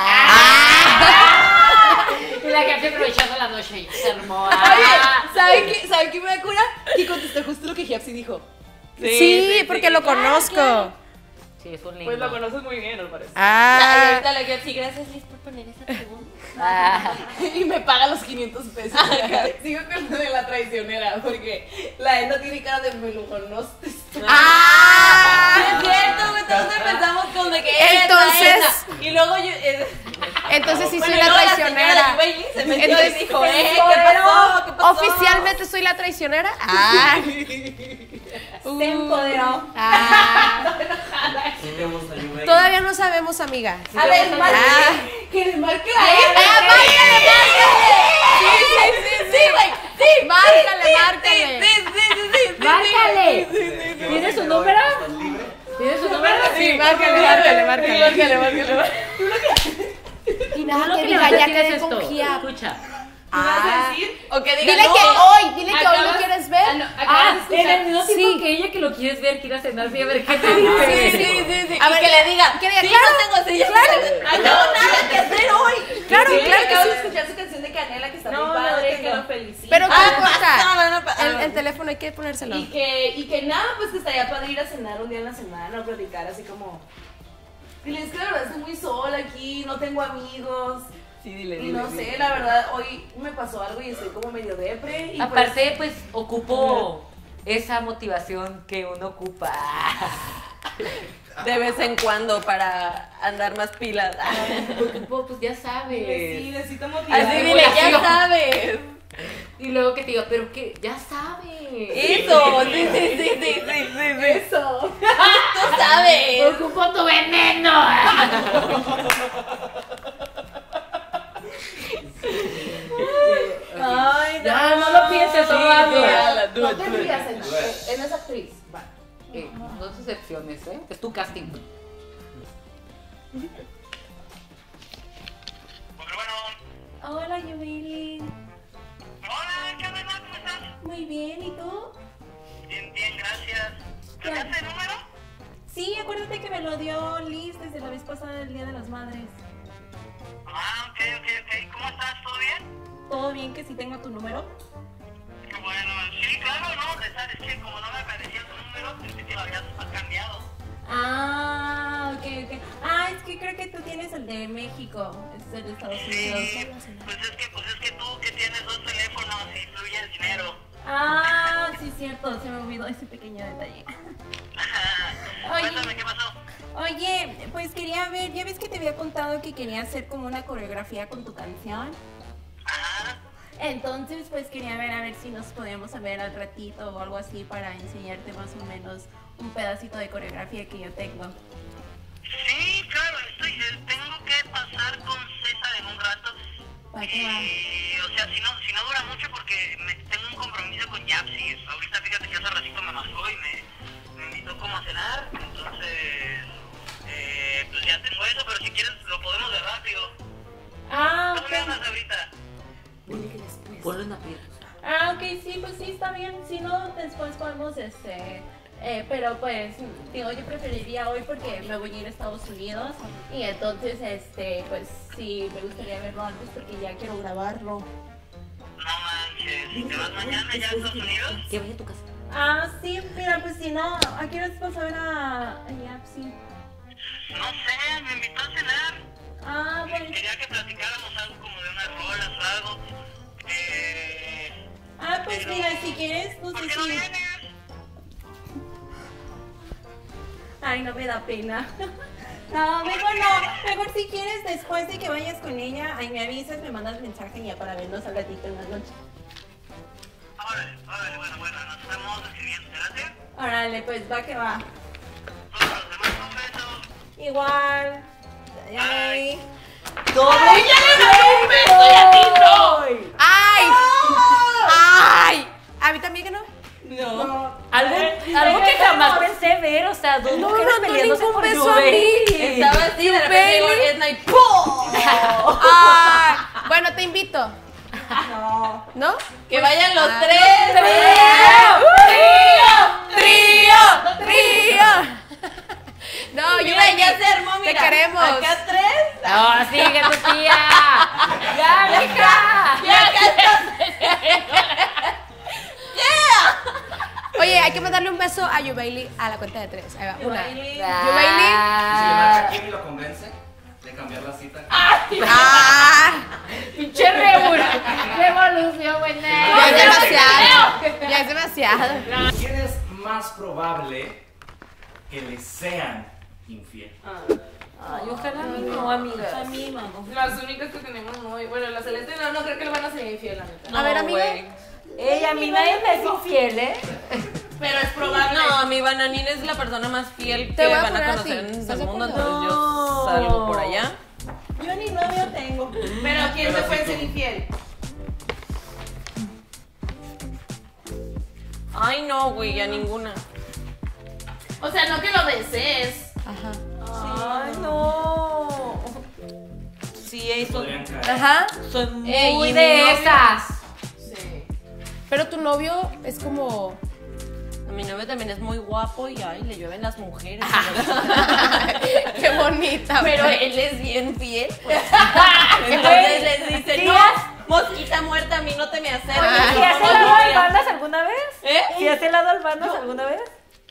Y la que aprovechando la noche y se armó. Oye, ¿saben qué, ¿saben qué me da cura? Que contesté justo lo que Japsi dijo. Sí, porque lo conozco. Sí, es un lindo. Pues lo conoces muy bien, al parecer. Ah. Ahorita la que sí, gracias Liz por poner esa pregunta. Ah. Y me paga los quinientos pesos. Sigo con lo de la traicionera, porque la E no tiene cara de melujonos. ¡Ah! Es cierto, güey, todos empezamos con de que ella Entonces- es la esa. Y luego yo. eh, Entonces sí soy bueno, la luego traicionera. señora Yubeli se metió Entonces, y dijo, eh, ¿qué pasó? ¿Qué pasó? ¿Oficialmente soy la traicionera? Ah. Se empoderó. Ah. Sí te gusta, Yubel. ahí. Todavía no sabemos, amiga. A ver, márcale. Que le marque a él. ¡Márcale, márcale! Sí, sí, sí, sí, güey. Sí, márcale, márcale. Sí, sí, sí, sí. ¡Márcale! ¿Tienes su número? ¿Estás libre? ¿Tienes su número? Sí, márcale, márcale, márcale. Márcale, márcale. Y nada, Lo que que diga, vas a ya decir es quedé esto. con Gia. Escucha. ¿Qué vas a Ah. decir? O que diga, Dile no. que hoy, dile que hoy lo Acabas- quieres ver. Ah, no, acabas de Ah, escuchar. en el mismo tiempo Sí. que ella que lo quieres ver, quiere cenar, sí, a ver qué te Sí, dice. sí, sí, sí. A Y ver, que le diga, que diga, sí, claro, no tengo silla. claro. No tengo nada que hacer hoy. Claro, Sí, claro que acabo de sí. escuchar su canción de Canela que está No, muy padre, no que tengo. lo felicita. Pero ¿qué Ah, importa? no, no, no, no. El, el teléfono hay que ponérselo. Y que, y que nada, pues que estaría padre ir a cenar un día en la semana o platicar así como. Dile, es que la verdad estoy muy sola aquí, no tengo amigos. Sí, dile, Y dile. no sé, la verdad, hoy me pasó algo y estoy como medio depre. Y Aparte, pues, ocupo esa motivación que uno ocupa. De vez en cuando para andar más pilas. Ocupo, pues ya pues, sabes. sí, necesito motivar. Así dile, ya sabes. Y luego que te digo, pero que ya sabes. Eso, sí, sí, sí, sí, sí, sí, sí. Eso. Tú sabes. Ocupo tu veneno. Ay, no. Ya, no lo pienses, solo hazlo. Dígala, do No it, te do it. rías, él, él es actriz. Va. Eh, dos excepciones, ¿eh? Es tu casting. Bueno, bueno. Hola, Yubili. Hola, ¿qué onda? ¿Cómo estás? Muy bien, ¿y tú? Bien, bien, gracias. ¿Cambiaste el número? Sí, acuérdate que me lo dio Liz desde la vez pasada del Día de las Madres. Ah, ok, ok, ok. ¿Cómo estás? ¿Todo bien? ¿Todo bien que sí tengo tu número? Qué bueno. Sí, claro, no. Es que como no me aparecía tu número, pensé que lo habías cambiado. Ah, ok, ok. Ah, es que creo que tú tienes el de México, es el de Estados Unidos. Sí, pues es que, pues es que tú que tienes dos teléfonos y fluye el dinero. Ah, sí, cierto, se me olvidó ese pequeño detalle. Cuéntame, ¿qué pasó? Oye, pues quería ver, ya ves que te había contado que quería hacer como una coreografía con tu canción. Ajá. Entonces, pues quería ver a ver si nos podíamos ver al ratito o algo así para enseñarte más o menos un pedacito de coreografía que yo tengo. Sí, claro, estoy, eh, tengo que pasar con César en un rato. ¿Para qué va? Y, o sea, si no, si no dura mucho porque me, tengo un compromiso con Yapsis. Ahorita fíjate que hace ratito me marcó y me, me invitó como a cenar. Entonces, eh, pues ya tengo eso, pero si quieres lo podemos ver rápido. Ah, ¿Cómo me andas ahorita? Ponlo en la piel. Ah, ok, sí, pues sí, está bien. Si no, después podemos, este... Eh, pero pues, digo, yo preferiría hoy porque me voy a ir a Estados Unidos. Y entonces, este, pues sí, me gustaría verlo antes porque ya quiero grabarlo. No manches, ¿te vas mañana ya a Estados Unidos? Que vaya a tu casa. Ah, sí, mira, pues si no, ¿a qué hora vas a ver a, a Yapsi? No sé, me invitó a cenar. Ah, pues... Quería que platicáramos algo como de unas rolas o algo. Eh, Ah, pues pero- mira, si quieres, no ¿Por sé qué no si... vienes? Ay, no me da pena. No, mejor no. Mejor si quieres, después de que vayas con ella, ahí me avisas, me mandas mensaje y ya para vernos al ratito en la noche. Órale, órale, bueno, bueno, nos estamos escribiendo, ¿te late? Órale, pues va que va. Todos los demás un beso. Igual. Ay. ¡Todo ¡Ay, ya le doy un beso y a ti no! ¡Ay! ¡Ay! ¿A mí también que no? No. Algo, algo que jamás pensé ver, o sea, dos No, mujeres no, no, peleándose ningún por beso a Yubel. mí. Estaba así, de repente llegó Edna y ¡pum! Ay, bueno, te invito. No. ¿No? Que vayan los Ah. tres. ¡Trío! ¡Trío! ¡Trío! No, yo Mira, ya se armó, te mira. queremos. Acá tres. No, sigue tu tía. Ya, hija. Ya acá Oye, hay que mandarle un beso a Yubaili a la cuenta de tres. Ahí va, una. Yubaili. Si le marca a Kim y lo convence de cambiar la cita. ¡Ah! Pinche revolución. Revolución, buena. Ya es demasiado. Ya es demasiado. ¿Quién es más probable que le sean infiel? Ay, ojalá a mí no, amigas. A mí, mamá. Las únicas que tenemos muy. Bueno, la Celeste no, no creo que le van a ser infiel, la neta. A ver, amiga. Ey, a mí nadie me es infiel, ¿eh? Pero es probable. No, mi bananín es la persona más fiel Te que voy a van poner a a conocer ti. en ¿Estás el de mundo, acuerdo? entonces yo salgo por allá. Yo ni novio tengo. Pero ¿quién Pero me puede sí ser tú. infiel? Ay, no, güey, a ninguna. O sea, no que lo desees. Ajá. Ay, no. Sí, eso. Podrían caer. Ajá. Son muy Ey, ¿y mi de novio? esas. Sí. Pero tu novio es como. Mi novio también es muy guapo y ay, le llueven las mujeres. Qué bonita. Pero güey. él es bien fiel. Pues. Entonces les dice, ¿Sí no, has- mosquita muerta, a mí no te me acerques. Ay, ¿Sí has no, helado no, al ya. bandas alguna vez? ¿Eh? ¿Sí has helado al bandas alguna vez?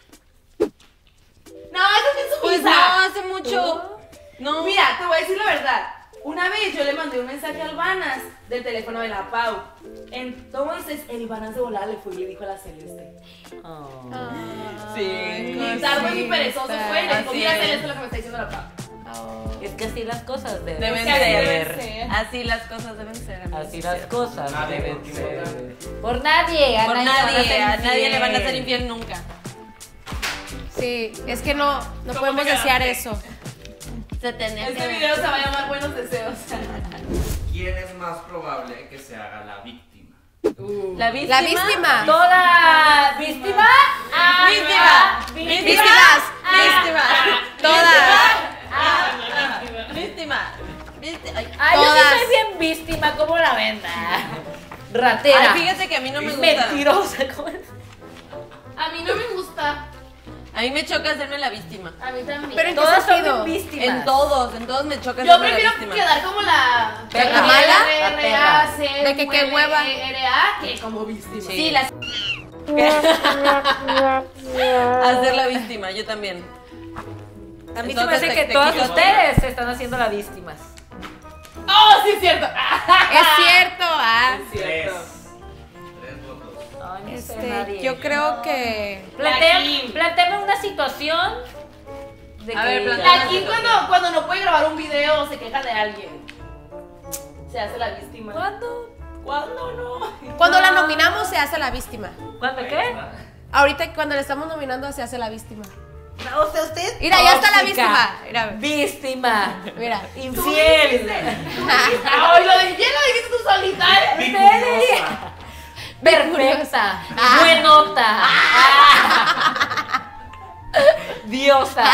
No, eso es bien Pues sumisa. no, hace mucho. No, Mira, te voy a decir la verdad. Una vez yo le mandé un mensaje al Vanas del teléfono de la Pau. Entonces el Vanas de volada le fue y le dijo a la Celeste. Sí, Ni tarde ni perezoso fue. Le dijo, Así mira es. Celeste lo que me está diciendo la Pau. Es que así las cosas deben, Deben que así ser. deben ser. Así las cosas deben ser. amigos. Así las cosas Nadie deben por ser. Por nadie, a Por nadie, van a nadie, ser a nadie le van a infiel. ser infiel nunca. Sí, es que no, no ¿Cómo podemos te desear quedaste? eso. Se tenía Este que video se va a llamar Buenos Deseos. ¿Quién es más probable que se haga la víctima? La víctima. La víctima. Toda víctima. Ah, Víctima. víctima. Víctimas. Víctima. Todas. Víctima. Víctima. Ay, Ay, yo Todas. sí soy bien víctima, ¿cómo la venda? Ratera. Ay, fíjate que a mí no me gusta. Mentirosa, ¿cómo es? A mí no me gusta. A mí me choca hacerme la víctima. A mí también. Pero en qué Todas son sentido? bien víctimas. En todos, en todos me choca yo hacerme la prefiero víctima. quedar como la ¿La mala? R A C De que qué hueva. R A que como víctima. Sí, la. Hacer la víctima, yo también. A mí se me Entonces, hace te- que te todas quito ustedes se están haciendo las víctimas. Oh, sí es cierto. Es cierto, ah. Tres. Tres votos. Ay, no sé Este, nadie. yo creo que. Plantea- Plantéame una situación de A que ver, plantea- La Kim cuando, cuando no puede grabar un video o se queja de alguien. Se hace la víctima. ¿Cuándo? ¿Cuándo no? Cuando la nominamos se hace la víctima. ¿Cuándo Ahí qué? está. Ahorita cuando la estamos nominando se hace la víctima. O sea, usted. Mira, ya está la tóxica. víctima. Mira, Víctima. mira. Infiel. Ay, lo de ¿quién lo dijiste tú solita? Victoriosa. Perfecta. Ah. Buenota. Diosa.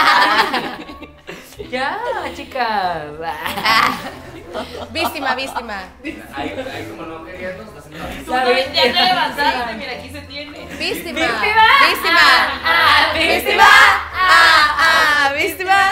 Ya, chicas. Víctima, víctima. Ahí, ahí como no queriendo, está haciendo la Tú víctima. también ya te levantaste, mira, aquí se tiene. Víctima. Víctima. Víctima. Ah, Víctima. Ah, ah, víctima.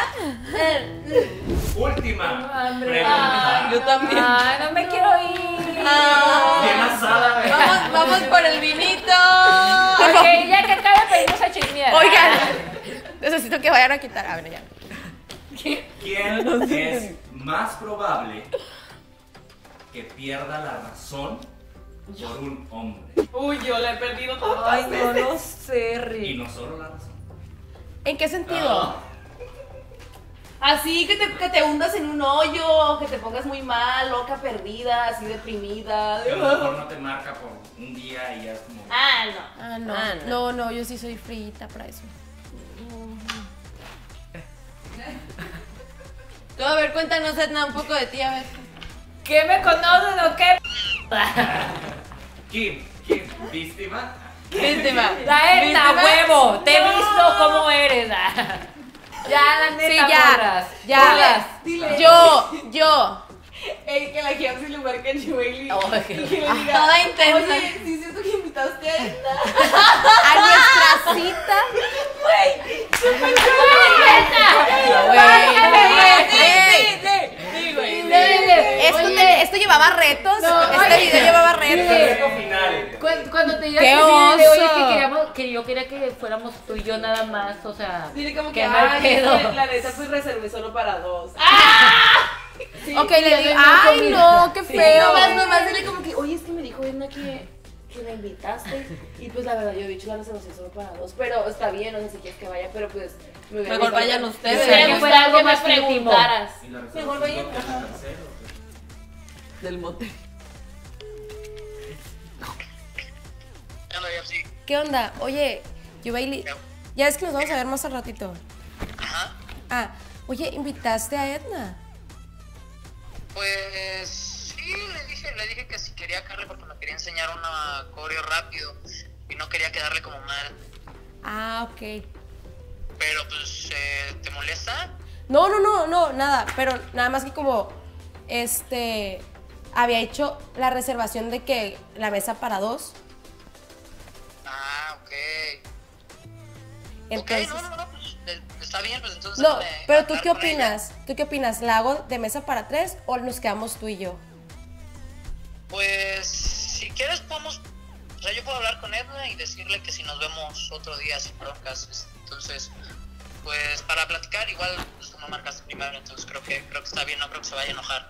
Última Hambre. pregunta. Yo también. Ay, no me quiero ir. Ah. Bien asada, ¿eh? Vamos, vamos por el vinito. Ok, ya que acabe pedimos a chismear. Oigan, necesito que vayan a quitar. A ver, ya. ¿Quién es más probable que pierda la razón por un hombre? Uy, yo le he perdido todo. Ay, no lo sé, Y Rick. no solo la razón. ¿En qué sentido? Así que te, que te hundas en un hoyo, que te pongas muy mal, loca, perdida, así deprimida. Que a lo mejor no te marca por un día y ya es como. Ah, no. Ah, no. Ah, No, no, yo sí soy frita para eso. Tú, a ver, cuéntanos, Edna, un poco de ti, a ver. ¿Qué me conocen o qué? Kim, Kim, víctima. Víctima. La Edna, ¿Víctima? huevo. Te he visto cómo eres. Ya, la neta, Sí, ya. morras. Ya. Todas. Dile. Yo, yo. Ey, que la Kim se le marque a Joely. Oh, y que le diga, Toda intensa. Oye, sí es cierto que invitaste a Edna. A nuestra cita. Esto, te- esto llevaba retos. Este video llevaba retos. Reto final. Cuando, cuando te digas ¡Qué que sí, de, oye, oso! que, queríamos, que yo quería que fuéramos tú y yo nada más, o sea, Dile como que, qué mal ay, pedo. es que la neta pues reservé solo para dos. Sí, Ok, y le ya digo, no hay ay comida. no, qué Sí, feo. nomás, nomás dile como que, oye, es que me dijo Edna que, que la invitaste. Y pues la verdad, yo he dicho la reservación solo para dos. Pero está bien, no sé si quieres que vaya, pero pues me hubiera Mejor gustado vayan que- ustedes. Me hubiera Que gustado fuera algo que me más íntimo. preguntaras. Y la Mejor reservación vayan. toca Ajá. el tercero, pues. Del motel. ¿Qué onda? Oye, Yubaili, ya ves que nos vamos a ver más al ratito. Ajá. Ah, oye, ¿invitaste a Edna? Pues sí, le dije, le dije que si quería Carly porque me quería enseñar una coreo rápido y no quería quedarle como mal. Ah, ok. Pero pues, eh, ¿te molesta? No, no, no, no, nada, pero nada más que como, este, había hecho la reservación de que la mesa para dos. Ah, ok. Entonces, ok, no, no, no, pues eh, está bien, pues entonces... no, me- pero ¿tú hablar qué con ella. opinas? ¿Tú qué opinas? ¿La hago de mesa para tres o nos quedamos tú y yo? Pues, si quieres podemos... O sea, yo puedo hablar con Edna y decirle que si nos vemos otro día sin broncas. Entonces, pues para platicar igual pues, tú no marcaste primero, entonces creo que creo que está bien, no creo que se vaya a enojar.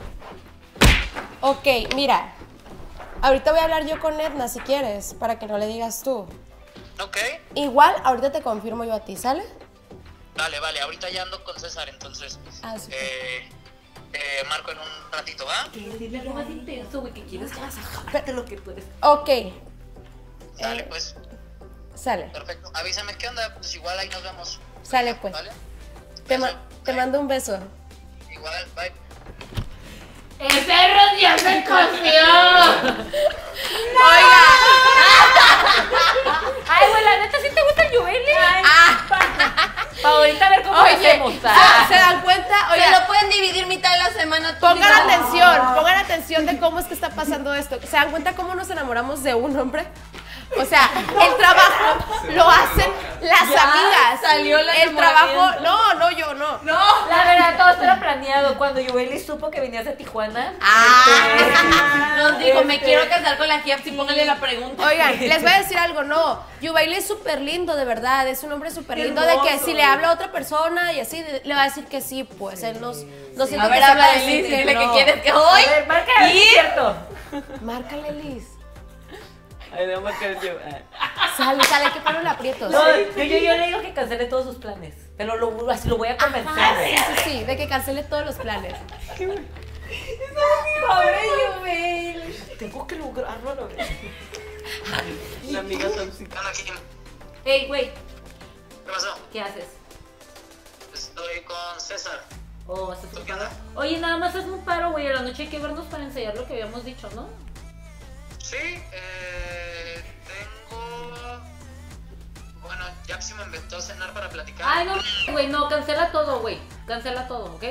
Ok, mira, ahorita voy a hablar yo con Edna si quieres, para que no le digas tú. Ok, Igual, ahorita te confirmo yo a ti, ¿sale? vale, vale, ahorita ya ando con César, entonces Ah, sí. eh, eh, marco en un ratito, ¿va? Dile algo más intenso, güey, que quieres agajarte lo que tú eres. Ok, Sale, Eh, pues, sale, perfecto. Avísame qué onda, pues igual ahí nos vemos. sale pues. ¿Vale? Te, ma- Beso, te bye. mando un beso. Igual, bye. ¡El perro ya se comió! Ay, güey, la neta, ¿sí te gusta el Yubaili? Para ahorita ver cómo lo Oye, hacemos. ¿se, se dan cuenta? Oye, Se lo pueden dividir mitad de la semana. tú pongan dices, atención, pongan atención de cómo es que está pasando esto. ¿Se dan cuenta cómo nos enamoramos de un hombre? O sea, el trabajo lo hacen las Ya amigas. salió la El trabajo, enamoramiento. no, no, yo no. No, la verdad, todo esto era planeado. Cuando Yubaili supo que venías a Tijuana. Ah. Nos dijo, me Este- quiero casar con la Giapsi, póngale la pregunta. Oigan, les voy a decir algo, no. Yubaili es súper lindo, de verdad. Es un hombre súper lindo. De que si le habla a otra persona y así, le va a decir que sí, pues. Él nos, no siento A ver, que habla sepa de Liz, decir dile no. que quieres que A hoy. ver, marca, a ver si es cierto. Márcale, Liz. Ay, no me acuerdo yo. Sale, sale, que paro la aprietos. No, yo, yo, yo le digo que cancele todos sus planes. Pero lo, así lo voy a convencer. Ah, sí, sí, sí, de que cancele todos los planes. Pobre Yubaili. Tengo que lograrlo, lo La amiga tóxica. ¿Qué onda, Kim? Ey, güey, ¿Qué pasó? ¿qué haces? Estoy con César. Oh, ¿estás ¿Tú qué ocupado? onda? Oye, nada más hazme un paro, güey. A la noche hay que vernos para ensayar lo que habíamos dicho, ¿no? Sí, eh, tengo... Bueno, Jackson me inventó a cenar para platicar. Ay, no, güey, no, cancela todo, güey. Cancela todo, ¿ok?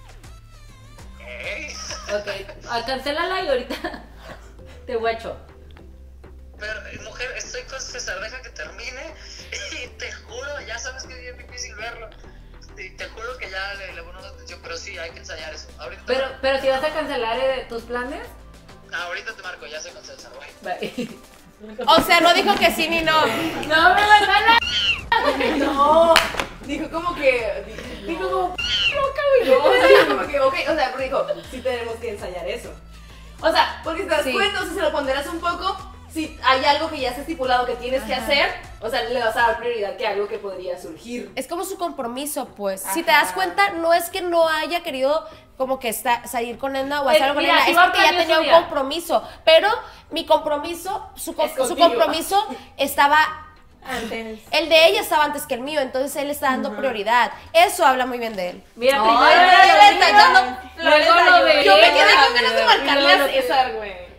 Ey, Ok, ah, cancélala y ahorita te guacho. Pero, eh, mujer, estoy con César, deja que termine. Y te juro, ya sabes que es bien difícil verlo. Y te juro que ya le, le ponemos atención, pero sí, hay que ensayar eso. Ahorita, Pero, pero si vas a cancelar eh, tus planes, ahorita te marco, ya sé con César, güey. bye. O sea, no dijo que sí ni no. No, me van a la... No, dijo como que. Dijo como. Loca, güey. No, o sea, dijo como que, ok, o sea, pero dijo, sí tenemos que ensayar eso. O sea, porque si te das Sí. cuenta, o sea, si lo ponderas un poco, si hay algo que ya está estipulado que tienes que hacer, o sea, le vas a dar prioridad que algo que podría surgir. Es como su compromiso, pues. Si te das cuenta, no es que no haya querido como que está, salir con Edna o hacer Eh, algo con mira, Edna, sí es va a porque ya planear tenía su un día. compromiso. Pero mi compromiso, su, co- Es su contigo. compromiso estaba... Antes. El de ella estaba antes que el mío, entonces él está dando prioridad. Eso habla muy bien de él. Mira, No, primero ya era le lo está mío, echando flores luego a lo de Yubaili. Yo me ella, quedé con ganas de y marcarle luego a lo que- César, güey.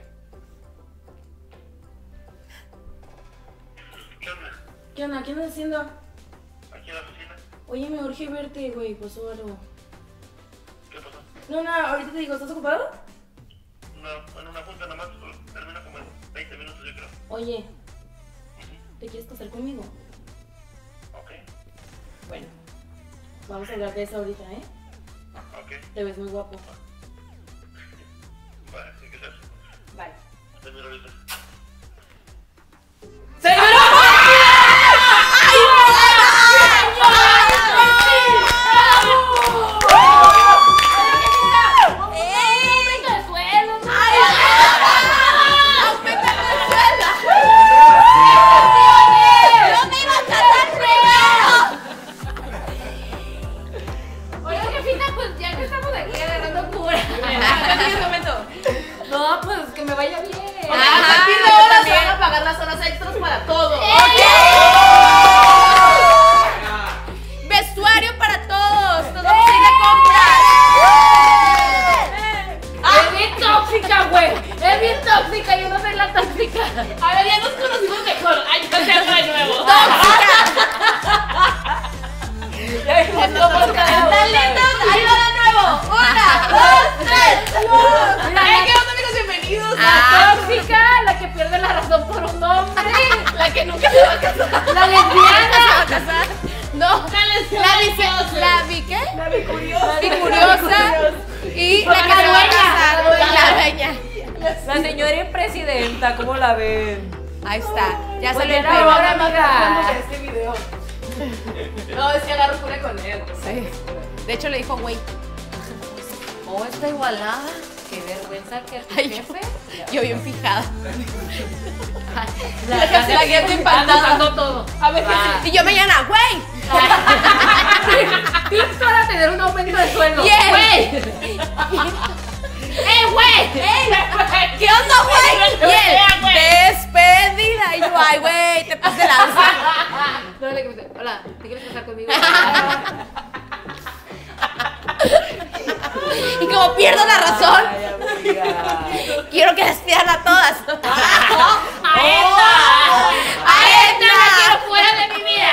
¿Qué onda? ¿Qué onda? ¿Qué andas haciendo? Aquí en la oficina. Oye, me urge verte, güey. Pasó algo. ¿Qué pasó? No, no, ahorita te digo, ¿estás ocupado? No, en una junta nomás, termina como en veinte minutos, yo creo. Oye, ¿te quieres casar conmigo? Ok, Bueno, vamos a hablar de eso ahorita, ¿eh? ok, Te ves muy guapo. vale, sí que ser. Bye. Te miro ahorita. Oye, jefita, pues ya que estamos aquí agarrando cura. ¿Cuánto es el momento? No, pues que me vaya bien. Ajá. nos conocimos mejor. Ay, yo te hago de nuevo. ¿Están listos? Ahí va de nuevo. Una, dos, tres. Ay, ¿qué onda, amigos? Bienvenidos Ah. a Tóxica, la que pierde la razón por un hombre, la que nunca se va a casar, la lesbiana. No, La lesbiana. la dice, la vi qué? La bicuriosa. Bicuriosa y la que se va a casar, la dueña. La señora presidenta, ¿cómo la ven? Ahí está, ya Pues salió el era pelo. ahora, amiga. este video. No, es que agarro cura con él. Sí. De hecho le dijo güey. Oh, está igualada. Qué vergüenza que tu Ay, yo, jefe. yo bien fijada. La, La gente impactada. anotando todo. A ver, Va. Y yo mañana, güey. tips para tener un aumento de sueldo. Bien. Güey. ¡Eh, güey! ¿Qué onda, güey? Y él, güey. despedida. Y yo, ay, güey, te puse lanza. No, le que hola, ¿te quieres casar conmigo? Y como pierdo la razón, Ay, amiga. quiero que despidan a todas. ¡A esta! ¡A Edna! ¡La quiero fuera de mi vida!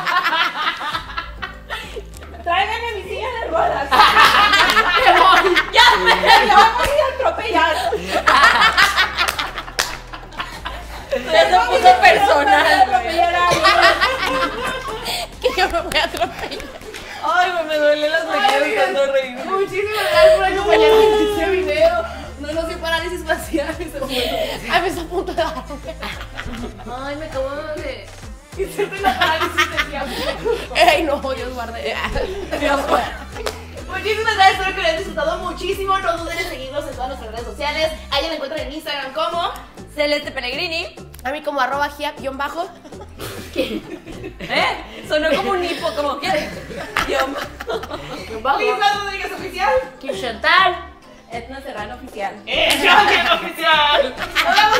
Tráiganme mi silla de ruedas. Me voy. Ya me, me vamos a ir a atropellar. Ya se puso personal. Atropellar a alguien. Que yo me voy a atropellar. Ay, güey, me duele las mejillas cuando reír. Muchísimas gracias por acompañarme en este video. No, no soy parálisis facial. Ay, me está a punto de darme. Ay, me acabo de... Hiciste la parálisis del diablo. Ay, no, Dios guarde. Dios guarde. Muchísimas gracias, espero que lo hayan disfrutado muchísimo. No duden en seguirnos en todas nuestras redes sociales. Ahí me encuentran en Instagram como Celeste Pellegrini. A mí como arroba giap-bajo. ¿Eh? Sonó como un hipo, como que. Lisa Rodríguez Oficial. Kim Chantal. Edna Serrano oficial. ¡Eh, yo oficial! Nos vemos